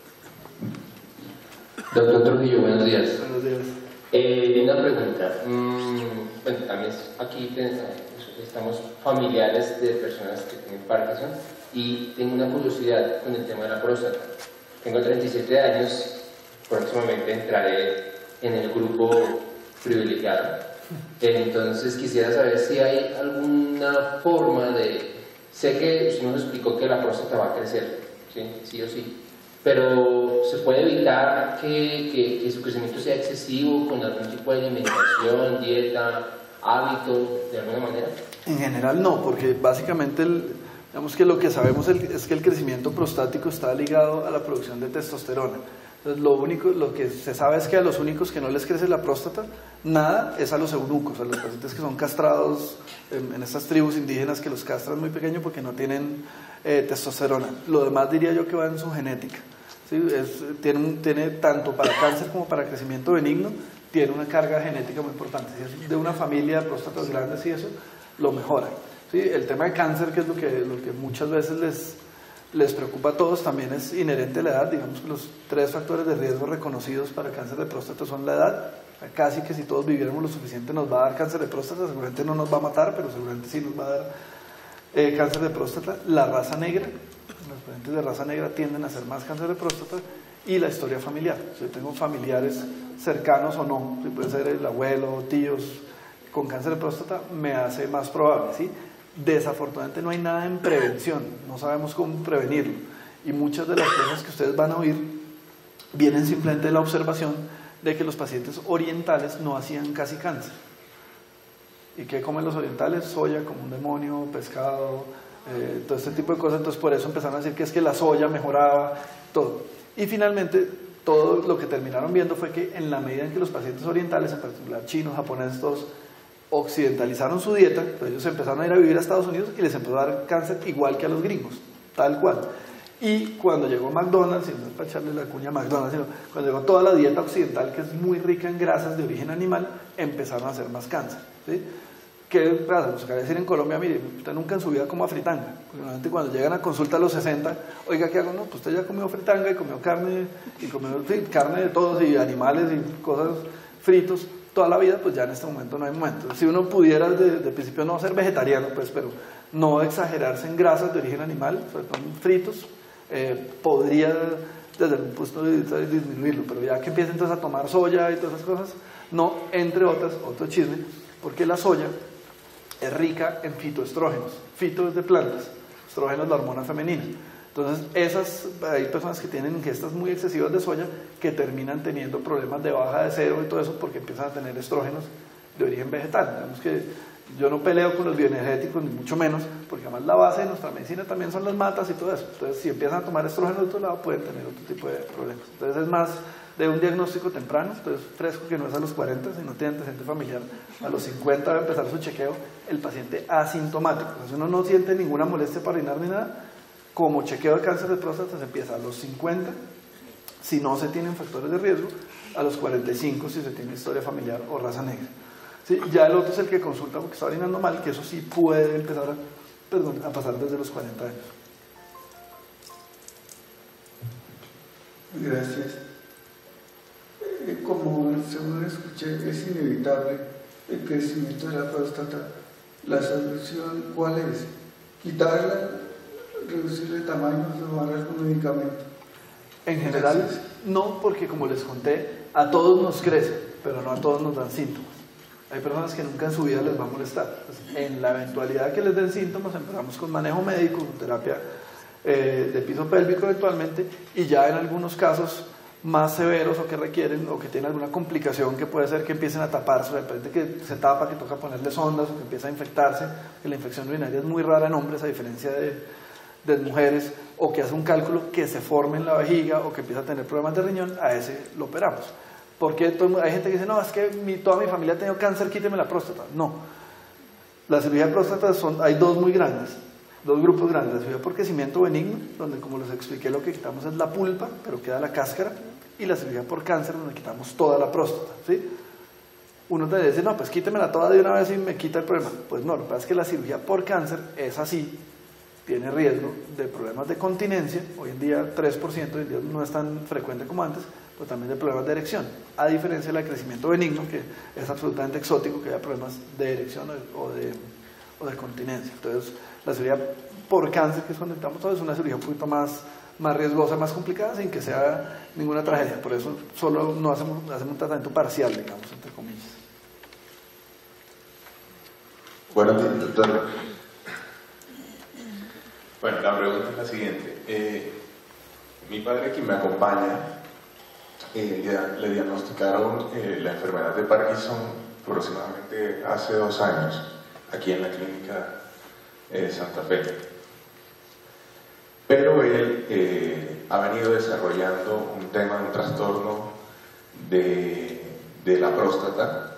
Doctor Trujillo, buenos días. Buenos días. Eh, una pregunta. Mm, bueno, también aquí estamos familiares de personas que tienen Parkinson y tengo una curiosidad con el tema de la próstata. Tengo treinta y siete años, próximamente entraré en el grupo privilegiado. Entonces quisiera saber si hay alguna forma de... Sé que usted nos explicó que la próstata va a crecer, ¿sí? Sí o sí. Pero ¿se puede evitar que, que, que su crecimiento sea excesivo con algún tipo de alimentación, dieta, hábito, de alguna manera? En general no, porque básicamente el, digamos que lo que sabemos es que el crecimiento prostático está ligado a la producción de testosterona. Entonces lo único, lo que se sabe es que a los únicos que no les crece la próstata, nada, es a los eunucos, a los pacientes que son castrados en, en estas tribus indígenas que los castran muy pequeños porque no tienen eh, testosterona. Lo demás diría yo que va en su genética. ¿Sí? Es, tiene, tiene tanto para cáncer como para crecimiento benigno, tiene una carga genética muy importante. Si es de una familia de próstatas grandes y eso, lo mejora. ¿Sí? El tema de cáncer, que es lo que, lo que muchas veces les, les preocupa a todos, también es inherente a la edad. Digamos que los tres factores de riesgo reconocidos para cáncer de próstata son la edad. Casi que si todos viviéramos lo suficiente nos va a dar cáncer de próstata, seguramente no nos va a matar, pero seguramente sí nos va a dar eh, cáncer de próstata. La raza negra, los pacientes de raza negra tienden a hacer más cáncer de próstata, y la historia familiar. Si yo tengo familiares cercanos o no, si puede ser el abuelo, tíos con cáncer de próstata, me hace más probable, ¿sí? Desafortunadamente no hay nada en prevención, no sabemos cómo prevenirlo, y muchas de las cosas que ustedes van a oír vienen simplemente de la observación de que los pacientes orientales no hacían casi cáncer. ¿Y qué comen los orientales? Soya como un demonio, pescado, eh, todo este tipo de cosas. Entonces por eso empezaron a decir que es que la soya mejoraba todo. Y finalmente todo lo que terminaron viendo fue que en la medida en que los pacientes orientales, en particular chinos, japoneses, todos occidentalizaron su dieta, entonces ellos empezaron a ir a vivir a Estados Unidos y les empezó a dar cáncer igual que a los gringos, tal cual. Y cuando llegó McDonald's, y no es para echarle la cuña a McDonald's, sino cuando llegó toda la dieta occidental, que es muy rica en grasas de origen animal, empezaron a hacer más cáncer, ¿sí? ¿Qué pasa? Pues acaba de decir en Colombia, mire, usted nunca en su vida coma fritanga, porque normalmente cuando llegan a consulta a los sesenta, oiga, ¿qué hago? No, pues usted ya comió fritanga y comió carne, y comió sí, carne de todos, y animales, y cosas fritos, toda la vida, pues ya en este momento no hay momento. Si uno pudiera de, de principio no ser vegetariano, pues, pero no exagerarse en grasas de origen animal, sobre todo en fritos, eh, podría desde un punto de vista disminuirlo, pero ya que empieza entonces a tomar soya y todas esas cosas, no, entre otras, otro chisme, porque la soya es rica en fitoestrógenos. Fito es de plantas, estrógeno es la hormona femenina. Entonces, esas, hay personas que tienen ingestas muy excesivas de soya que terminan teniendo problemas de baja de cero y todo eso porque empiezan a tener estrógenos de origen vegetal. Digamos que yo no peleo con los bioenergéticos, ni mucho menos, porque además la base de nuestra medicina también son las matas y todo eso. Entonces, si empiezan a tomar estrógenos de otro lado, pueden tener otro tipo de problemas. Entonces, es más de un diagnóstico temprano, entonces fresco, que no es a los cuarenta, si no tiene antecedente familiar, a los cincuenta va a empezar su chequeo, el paciente asintomático. O sea, si uno no siente ninguna molestia para orinar ni nada, como chequeo de cáncer de próstata se empieza a los cincuenta, si no se tienen factores de riesgo, a los cuarenta y cinco si se tiene historia familiar o raza negra. ¿Sí? Ya el otro es el que consulta porque está orinando mal, que eso sí puede empezar a, perdón, a pasar desde los cuarenta años. Gracias. Como según escuché, es inevitable el crecimiento de la próstata. ¿La solución cuál es? ¿Quitarla reducirle el tamaño, tomar algún medicamento? En general, no, porque como les conté, a todos nos crece, pero no a todos nos dan síntomas. Hay personas que nunca en su vida les va a molestar. Entonces, en la eventualidad que les den síntomas, empezamos con manejo médico, con terapia eh, de piso pélvico eventualmente, y ya en algunos casos más severos o que requieren o que tienen alguna complicación que puede ser que empiecen a taparse, de repente que se tapa, que toca ponerle sondas o que empieza a infectarse, que la infección urinaria es muy rara en hombres a diferencia de, de mujeres, o que hace un cálculo que se forme en la vejiga o que empieza a tener problemas de riñón, a ese lo operamos. Porque todo, hay gente que dice, no, es que mi, toda mi familia ha tenido cáncer, quíteme la próstata. No, la cirugía de próstata son, hay dos muy grandes, dos grupos grandes, la cirugía por crecimiento benigno, donde como les expliqué lo que quitamos es la pulpa, pero queda la cáscara, y la cirugía por cáncer, donde quitamos toda la próstata, ¿sí? Uno te dice, no, pues quítemela toda de una vez y me quita el problema. Pues no, lo que pasa es que la cirugía por cáncer es así, tiene riesgo de problemas de continencia, hoy en día tres por ciento, hoy en día no es tan frecuente como antes, pero también de problemas de erección, a diferencia del crecimiento benigno, que es absolutamente exótico, que haya problemas de erección o de, o de continencia. Entonces, la cirugía por cáncer, que es cuando estamos todos, es una cirugía un poquito más, más riesgosa, más complicada, sin que sea ninguna tragedia. Por eso solo no hacemos, hacemos un tratamiento parcial, digamos, entre comillas. Bueno, doctor. Bueno, la pregunta es la siguiente. Eh, mi padre, quien me acompaña, eh, le, le diagnosticaron eh, la enfermedad de Parkinson aproximadamente hace dos años, aquí en la clínica eh, Santa Fe. Pero él eh, ha venido desarrollando un tema, un trastorno de, de la próstata,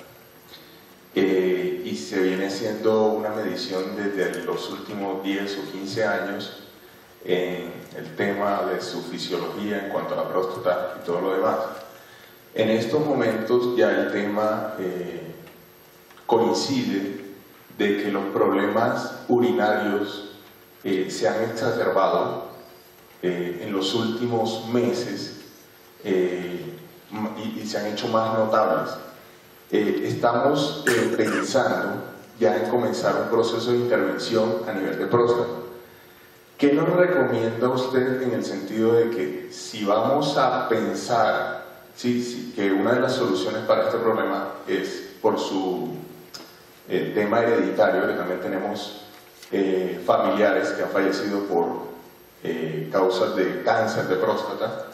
eh, y se viene haciendo una medición desde los últimos diez o quince años en el tema de su fisiología en cuanto a la próstata y todo lo demás. En estos momentos ya el tema eh, coincide de que los problemas urinarios eh, se han exacerbado eh, en los últimos meses eh, y, y se han hecho más notables. Eh, estamos eh, pensando ya en comenzar un proceso de intervención a nivel de próstata. ¿Qué nos recomienda usted en el sentido de que si vamos a pensar sí, sí, que una de las soluciones para este problema es por su eh, tema hereditario, que también tenemos eh, familiares que han fallecido por eh, causas de cáncer de próstata?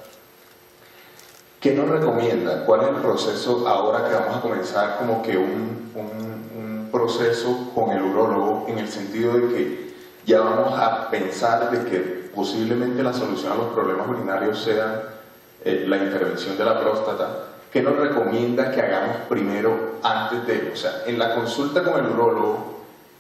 ¿Qué nos recomienda? ¿Cuál es el proceso ahora que vamos a comenzar como que un, un, un proceso con el urólogo, en el sentido de que ya vamos a pensar de que posiblemente la solución a los problemas urinarios sea eh, la intervención de la próstata? ¿Qué nos recomienda que hagamos primero antes de, o sea, en la consulta con el urólogo,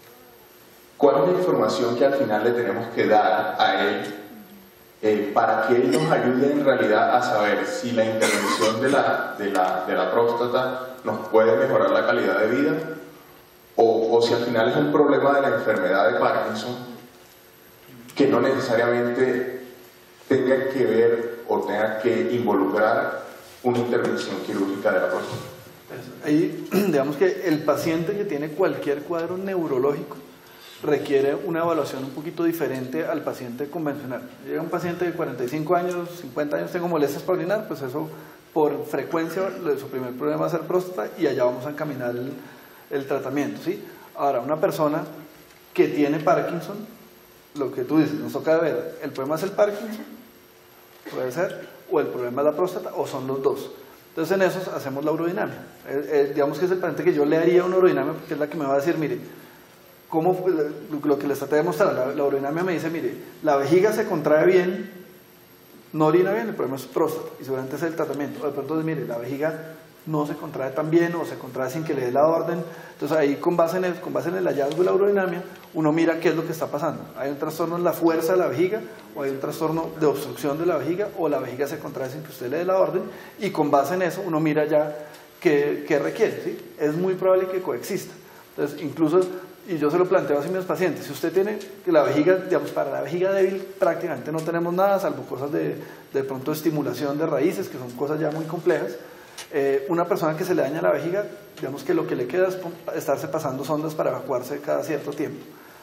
cuál es la información que al final le tenemos que dar a él eh, para que él nos ayude en realidad a saber si la intervención de la, de la, de la próstata nos puede mejorar la calidad de vida o, o si al final es un problema de la enfermedad de Parkinson que no necesariamente tenga que ver o tenga que involucrar una intervención quirúrgica de la próstata? Ahí, digamos que el paciente que tiene cualquier cuadro neurológico requiere una evaluación un poquito diferente al paciente convencional. Llega un paciente de cuarenta y cinco años, cincuenta años, tengo molestias para orinar, pues eso por frecuencia su primer problema va a ser próstata y allá vamos a encaminar el, el tratamiento, ¿sí? Ahora, una persona que tiene Parkinson, lo que tú dices, nos toca ver, ¿el problema es el Parkinson? Puede ser, o el problema es la próstata, o son los dos. Entonces en esos hacemos la urodinamia. Eh, eh, digamos que es el paciente que yo le haría una urodinamia porque es la que me va a decir, mire, ¿cómo, lo que les traté de mostrar, la, la urodinamia me dice, mire, la vejiga se contrae bien, no orina bien, el problema es próstata, y seguramente es el tratamiento. O de pronto, mire, la vejiga no se contrae tan bien o se contrae sin que le dé la orden. Entonces ahí con base en el, con base en el hallazgo de la urodinamia uno mira qué es lo que está pasando. Hay un trastorno en la fuerza de la vejiga o hay un trastorno de obstrucción de la vejiga o la vejiga se contrae sin que usted le dé la orden y con base en eso uno mira ya qué, qué requiere, ¿sí? Es muy probable que coexista. Entonces incluso, y yo se lo planteo así a mis pacientes, si usted tiene que la vejiga, digamos, para la vejiga débil prácticamente no tenemos nada salvo cosas de, de pronto estimulación de raíces que son cosas ya muy complejas. Eh, una persona que se le daña la vejiga, digamos que lo que le queda es estarse pasando sondas para evacuarse cada cierto tiempo.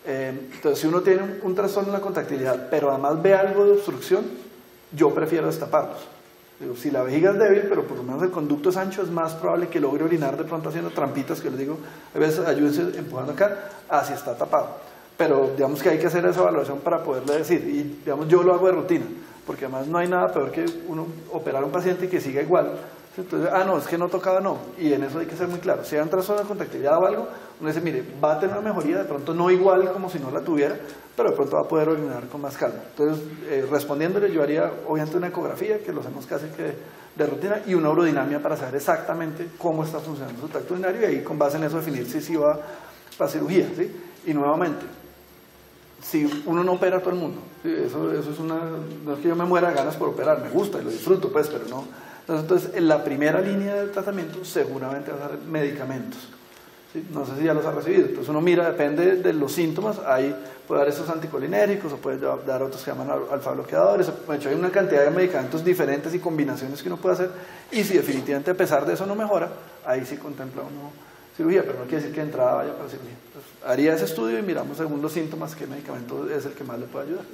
Eh, entonces, si uno tiene un, un trastorno en la contractilidad, pero además ve algo de obstrucción, yo prefiero destaparlos. Digo, si la vejiga es débil, pero por lo menos el conducto es ancho, es más probable que logre orinar de pronto haciendo trampitas, que les digo, a veces ayúdense empujando acá, así está tapado. Pero digamos que hay que hacer esa evaluación para poderle decir, y digamos yo lo hago de rutina, porque además no hay nada peor que uno operar a un paciente y que siga igual. Entonces, ah, no, es que no tocaba, no, y en eso hay que ser muy claro. Si hay un trastorno de contractilidad o algo, uno dice, mire, va a tener una mejoría, de pronto no igual como si no la tuviera, pero de pronto va a poder orinar con más calma. Entonces, eh, respondiéndole, yo haría obviamente una ecografía, que lo hacemos casi que de rutina, y una urodinamia para saber exactamente cómo está funcionando su tracto urinario, y ahí con base en eso definir si sí va para cirugía, ¿sí? Y nuevamente, si uno no opera a todo el mundo, ¿sí? eso, eso es una, no es que yo me muera de ganas por operar, me gusta y lo disfruto, pues, pero no. Entonces, entonces en la primera línea de tratamiento seguramente va a ser medicamentos, ¿sí? No sé si ya los ha recibido. Entonces uno mira, depende de los síntomas, ahí puede dar esos anticolinéricos o puede dar otros que llaman alfa bloqueadores. De hecho, hay una cantidad de medicamentos diferentes y combinaciones que uno puede hacer, y si definitivamente a pesar de eso no mejora, ahí sí contempla uno cirugía, pero no quiere decir que de entrada vaya para cirugía. Entonces, haría ese estudio y miramos según los síntomas qué medicamento es el que más le puede ayudar.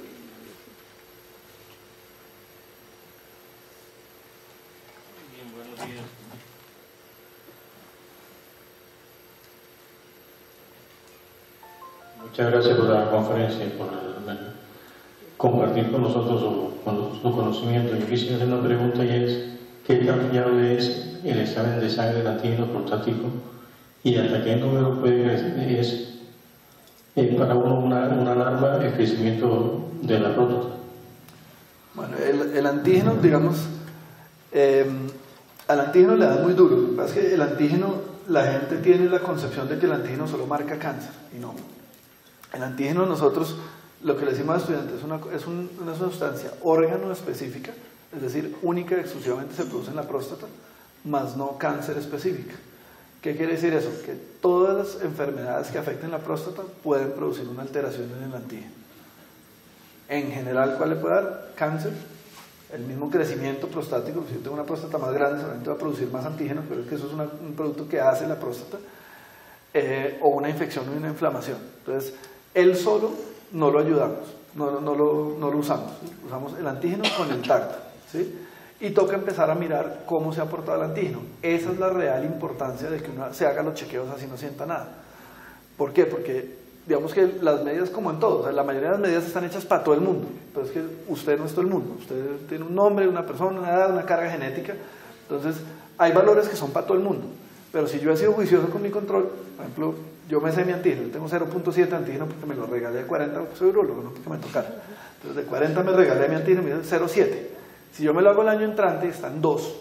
Muchas gracias por la conferencia y por el, compartir con nosotros su, con su conocimiento. Yo quisiera hacer una pregunta, y es ¿qué tan fiable es el examen de sangre del antígeno prostático y hasta qué número puede es eh, para uno una, una alarma el crecimiento de la próstata? Bueno, el, el antígeno, digamos, eh, al antígeno le dan muy duro. Lo que pasa es que el antígeno, la gente tiene la concepción de que el antígeno solo marca cáncer, y no. El antígeno, nosotros, lo que le decimos a estudiantes, es una, es un, una sustancia órgano específica, es decir, única y exclusivamente se produce en la próstata, más no cáncer específica. ¿Qué quiere decir eso? Que todas las enfermedades que afecten la próstata pueden producir una alteración en el antígeno. En general, ¿cuál le puede dar? Cáncer, el mismo crecimiento prostático. Si yo tengo una próstata más grande, solamente va a producir más antígenos, pero es que eso es una, un producto que hace la próstata, eh, o una infección o una inflamación. Entonces, él solo no lo ayudamos, no, no, no, lo, no lo usamos, usamos el antígeno con el tacto, ¿sí? Y toca empezar a mirar cómo se ha portado el antígeno. Esa es la real importancia de que uno se haga los chequeos así no sienta nada. ¿Por qué? Porque digamos que las medidas, como en todo, o sea, la mayoría de las medidas están hechas para todo el mundo, pero es que usted no es todo el mundo, usted tiene un nombre, una persona, una edad, una carga genética. Entonces hay valores que son para todo el mundo, pero si yo he sido juicioso con mi control, por ejemplo, yo me sé mi antígeno, yo tengo cero punto siete antígeno porque me lo regalé de cuarenta, porque soy urologo, no porque me tocara. Entonces de cuarenta me regalé mi antígeno, me dio cero punto siete. Si yo me lo hago el año entrante, está en dos.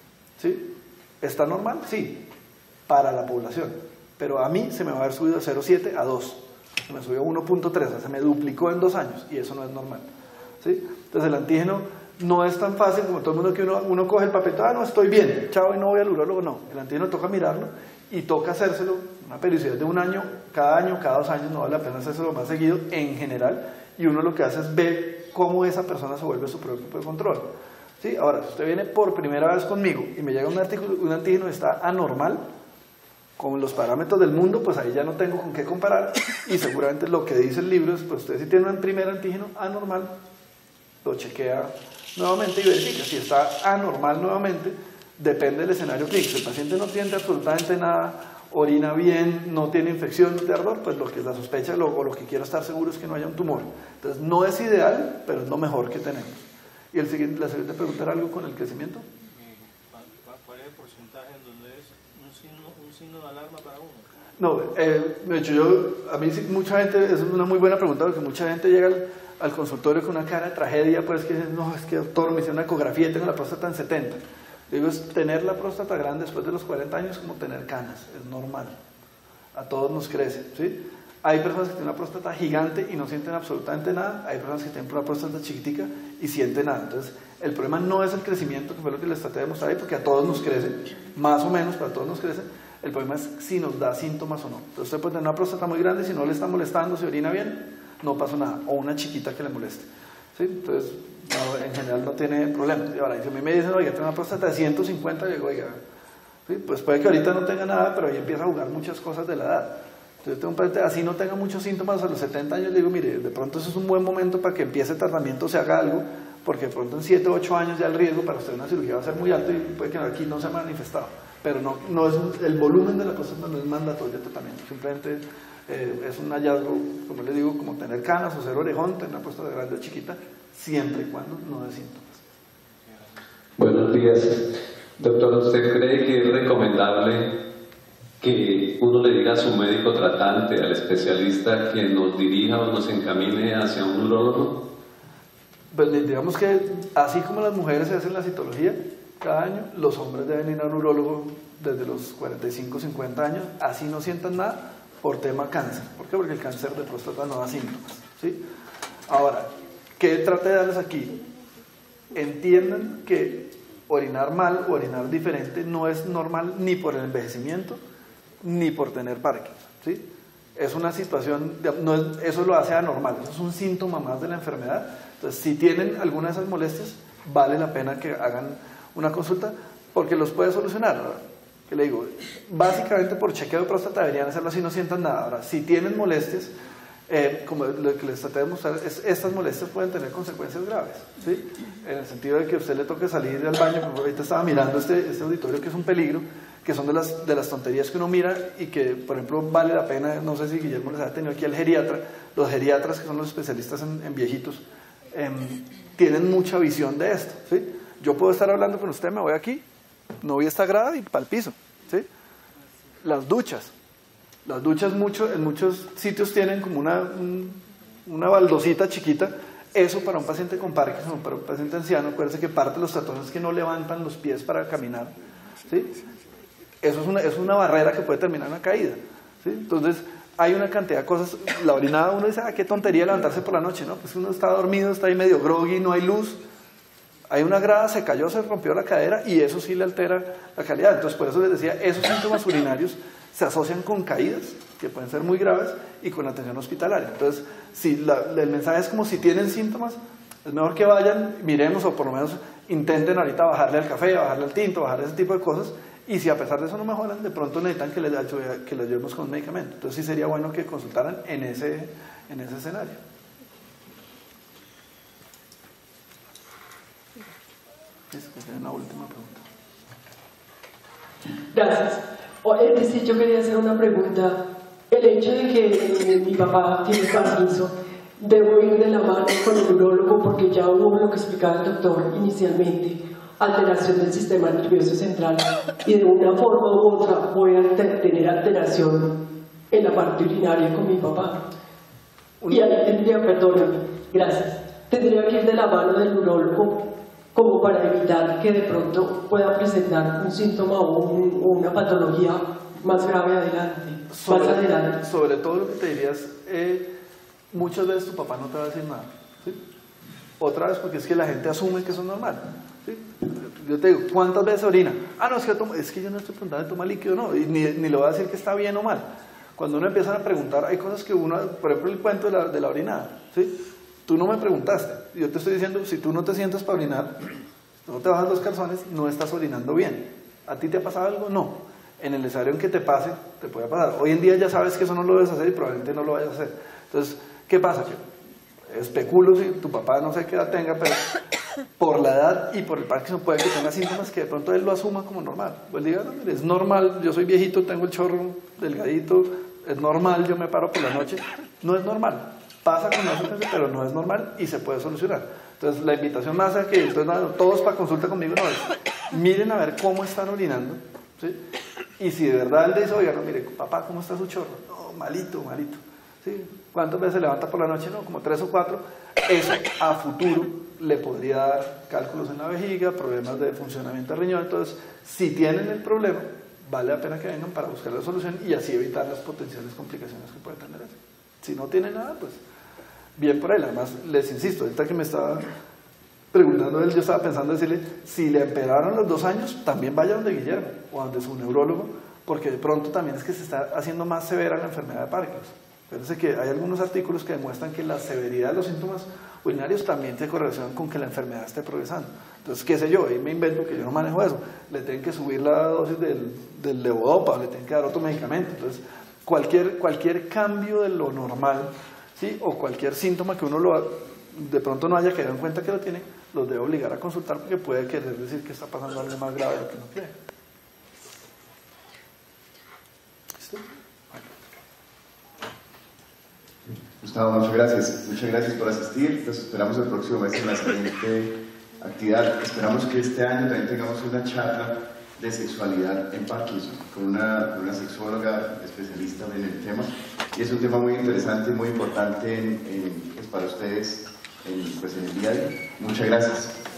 ¿Sí? ¿Está normal? Sí, para la población. Pero a mí se me va a haber subido de cero punto siete a dos. Se me subió a uno punto tres, o sea, se me duplicó en dos años, y eso no es normal. ¿Sí? Entonces el antígeno no es tan fácil como todo el mundo, que uno, uno coge el papel, ah, no, estoy bien, chao, y no voy al urólogo. No, el antígeno toca mirarlo y toca hacérselo una periodicidad de un año, cada año, cada dos años, no vale la pena hacérselo más seguido en general, y uno lo que hace es ver cómo esa persona se vuelve su propio de control. ¿Sí? Ahora, si usted viene por primera vez conmigo y me llega un, artículo, un antígeno que está anormal, con los parámetros del mundo, pues ahí ya no tengo con qué comparar, y seguramente lo que dice el libro es, pues usted si tiene un primer antígeno anormal, lo chequea nuevamente y verifica. Si está anormal nuevamente, depende del escenario clínico. Si el paciente no siente absolutamente nada, orina bien, no tiene infección, no tiene ardor, pues lo que es la sospecha lo, o lo que quiero estar seguro es que no haya un tumor. Entonces no es ideal, pero es lo mejor que tenemos. Y el siguiente, la siguiente pregunta era algo con el crecimiento. ¿Cuál es el porcentaje en donde es un signo, un signo de alarma para uno? No, eh, de hecho yo, a mí mucha gente, es una muy buena pregunta, porque mucha gente llega al, al consultorio con una cara de tragedia, pues que dicen, no, es que doctor, me hice una ecografía y tengo la próstata en setenta. Digo, es tener la próstata grande después de los cuarenta años como tener canas, es normal, a todos nos crece, ¿sí? Hay personas que tienen una próstata gigante y no sienten absolutamente nada, hay personas que tienen una próstata chiquitica y sienten nada. Entonces, el problema no es el crecimiento, que fue lo que les traté de mostrar ahí, porque a todos nos crece, más o menos, para todos nos crece. El problema es si nos da síntomas o no. Entonces usted puede tener una próstata muy grande, si no le está molestando, si orina bien, no pasa nada, o una chiquita que le moleste, ¿sí? Entonces, no, en general no tiene problema. Y ahora, si a mí me dicen, oiga, tengo una próstata de ciento cincuenta, yo digo, oiga, ¿sí? Pues puede que ahorita no tenga nada, pero ahí empieza a jugar muchas cosas de la edad. Entonces, yo tengo un paciente, así no tenga muchos síntomas a los setenta años, le digo, mire, de pronto eso es un buen momento para que empiece el tratamiento, se haga algo, porque de pronto en siete o ocho años ya el riesgo para usted de una cirugía va a ser muy alto y puede que aquí no se ha manifestado. Pero no, no es, el volumen de la próstata no es mandatorio de tratamiento, simplemente eh, es un hallazgo, como les digo, como tener canas o ser orejón, tener una próstata grande o chiquita, siempre y cuando no dé síntomas. Buenos días. Doctor, ¿usted cree que es recomendable que uno le diga a su médico tratante, al especialista, que nos dirija o nos encamine hacia un urólogo? Pues digamos que así como las mujeres se hacen la citología cada año, los hombres deben ir a un urólogo desde los cuarenta y cinco, cincuenta años, así no sientan nada por tema cáncer. ¿Por qué? Porque el cáncer de próstata no da síntomas, ¿sí? Ahora, ¿qué trate de darles aquí? Entiendan que orinar mal o orinar diferente no es normal ni por el envejecimiento ni por tener Parkinson, ¿sí? Es una situación, no es, eso lo hace anormal, eso es un síntoma más de la enfermedad. Entonces, si tienen alguna de esas molestias, vale la pena que hagan una consulta porque los puede solucionar, ¿verdad? Que le digo, básicamente por chequeo de próstata deberían hacerlo así, no sientan nada. Ahora, si tienen molestias, eh, como lo que les traté de mostrar, es, estas molestias pueden tener consecuencias graves, ¿sí? En el sentido de que a usted le toque salir al baño, como ahorita estaba mirando este, este auditorio que es un peligro, que son de las, de las tonterías que uno mira y que, por ejemplo, vale la pena, no sé si Guillermo les ha tenido aquí al geriatra, los geriatras que son los especialistas en, en viejitos, eh, tienen mucha visión de esto, ¿sí? Yo puedo estar hablando con usted, me voy aquí, no voy a esta grada y para el piso, ¿sí? Las duchas, las duchas mucho, en muchos sitios tienen como una, un, una baldosita chiquita. Eso para un paciente con Parkinson, para un paciente anciano, acuérdense que parte de los trastornos es que no levantan los pies para caminar, ¿sí? Eso es una, es una barrera que puede terminar en una caída, ¿sí? Entonces, hay una cantidad de cosas. La orinada, uno dice, ah, qué tontería levantarse por la noche, ¿no? Pues uno está dormido, está ahí medio groggy, no hay luz. Hay una grada, se cayó, se rompió la cadera y eso sí le altera la calidad. Entonces, por eso les decía, esos síntomas urinarios se asocian con caídas, que pueden ser muy graves, y con atención hospitalaria. Entonces, si la, el mensaje es como si tienen síntomas, es mejor que vayan, miremos o por lo menos intenten ahorita bajarle al café, bajarle al tinto, bajarle ese tipo de cosas. Y si a pesar de eso no mejoran, de pronto necesitan que les, que les llevemos con un medicamento. Entonces sí sería bueno que consultaran en ese, en ese escenario. Es una última pregunta. Gracias. O, es decir, yo quería hacer una pregunta. El hecho de que mi papá tiene Parkinson, debo ir de la mano con el urólogo porque ya hubo lo que explicaba el doctor inicialmente, alteración del sistema nervioso central, y de una forma u otra voy a tener alteración en la parte urinaria con mi papá. Y ahí tendría, perdóname, gracias, tendría que ir de la mano del urólogo como para evitar que de pronto pueda presentar un síntoma o, un, o una patología más grave adelante, sobre, más adelante. Sobre todo lo que te dirías, eh, muchas veces tu papá no te va a decir nada, ¿sí? Otra vez porque es que la gente asume que eso es normal, ¿sí? Yo te digo, ¿cuántas veces orina? Ah, no, es que, toma, es que yo no estoy preguntando de toma líquido, no, y ni, ni le voy a decir que está bien o mal. Cuando uno empieza a preguntar, hay cosas que uno, por ejemplo el cuento de la, de la orinada, ¿sí? Tú no me preguntaste, yo te estoy diciendo, si tú no te sientas para orinar, no te bajas los calzones, no estás orinando bien. ¿A ti te ha pasado algo? No. En el escenario en que te pase, te puede pasar. Hoy en día ya sabes que eso no lo debes hacer y probablemente no lo vayas a hacer. Entonces, ¿qué pasa? Que especulo si tu papá no sé qué edad tenga, pero por la edad y por el Parkinson puede que tenga síntomas que de pronto él lo asuma como normal. Pues diga, no, mire, es normal, yo soy viejito, tengo el chorro delgadito, es normal, yo me paro por la noche. No es normal. Pasa con nosotros, pero no es normal y se puede solucionar. Entonces, la invitación más es que entonces, no, todos para consulta conmigo no es, miren a ver cómo están orinando, ¿sí? Y si de verdad él dice, oiga, no, mire, papá, ¿cómo está su chorro? No, malito, malito, ¿sí? ¿Cuántas veces se levanta por la noche? No, como tres o cuatro. Eso a futuro le podría dar cálculos en la vejiga, problemas de funcionamiento de riñón. Entonces, si tienen el problema, vale la pena que vengan para buscar la solución y así evitar las potenciales complicaciones que puede tener eso. Si no tiene nada, pues bien por él. Además, les insisto, ahorita que me estaba preguntando él, yo estaba pensando decirle, si le empeoraron los dos años, también vaya donde Guillermo o donde su neurólogo, porque de pronto también es que se está haciendo más severa la enfermedad de Parkinson. Fíjense que hay algunos artículos que demuestran que la severidad de los síntomas urinarios también se correlacionan con que la enfermedad esté progresando. Entonces, qué sé yo, ahí me invento que yo no manejo eso, le tienen que subir la dosis del, del levodopa, le tienen que dar otro medicamento. Entonces, cualquier, cualquier cambio de lo normal, ¿sí? O cualquier síntoma que uno lo, de pronto no haya caído en cuenta que lo tiene, los debe obligar a consultar porque puede querer decir que está pasando algo más grave de lo que uno cree. ¿Listo? Gustavo, muchas gracias. Muchas gracias por asistir. Los esperamos el próximo mes en la siguiente actividad. Esperamos que este año también tengamos una charla de sexualidad en Parkinson con una, una sexóloga especialista en el tema. Y es un tema muy interesante y muy importante en, en, pues para ustedes en, pues en el día a día. Muchas gracias.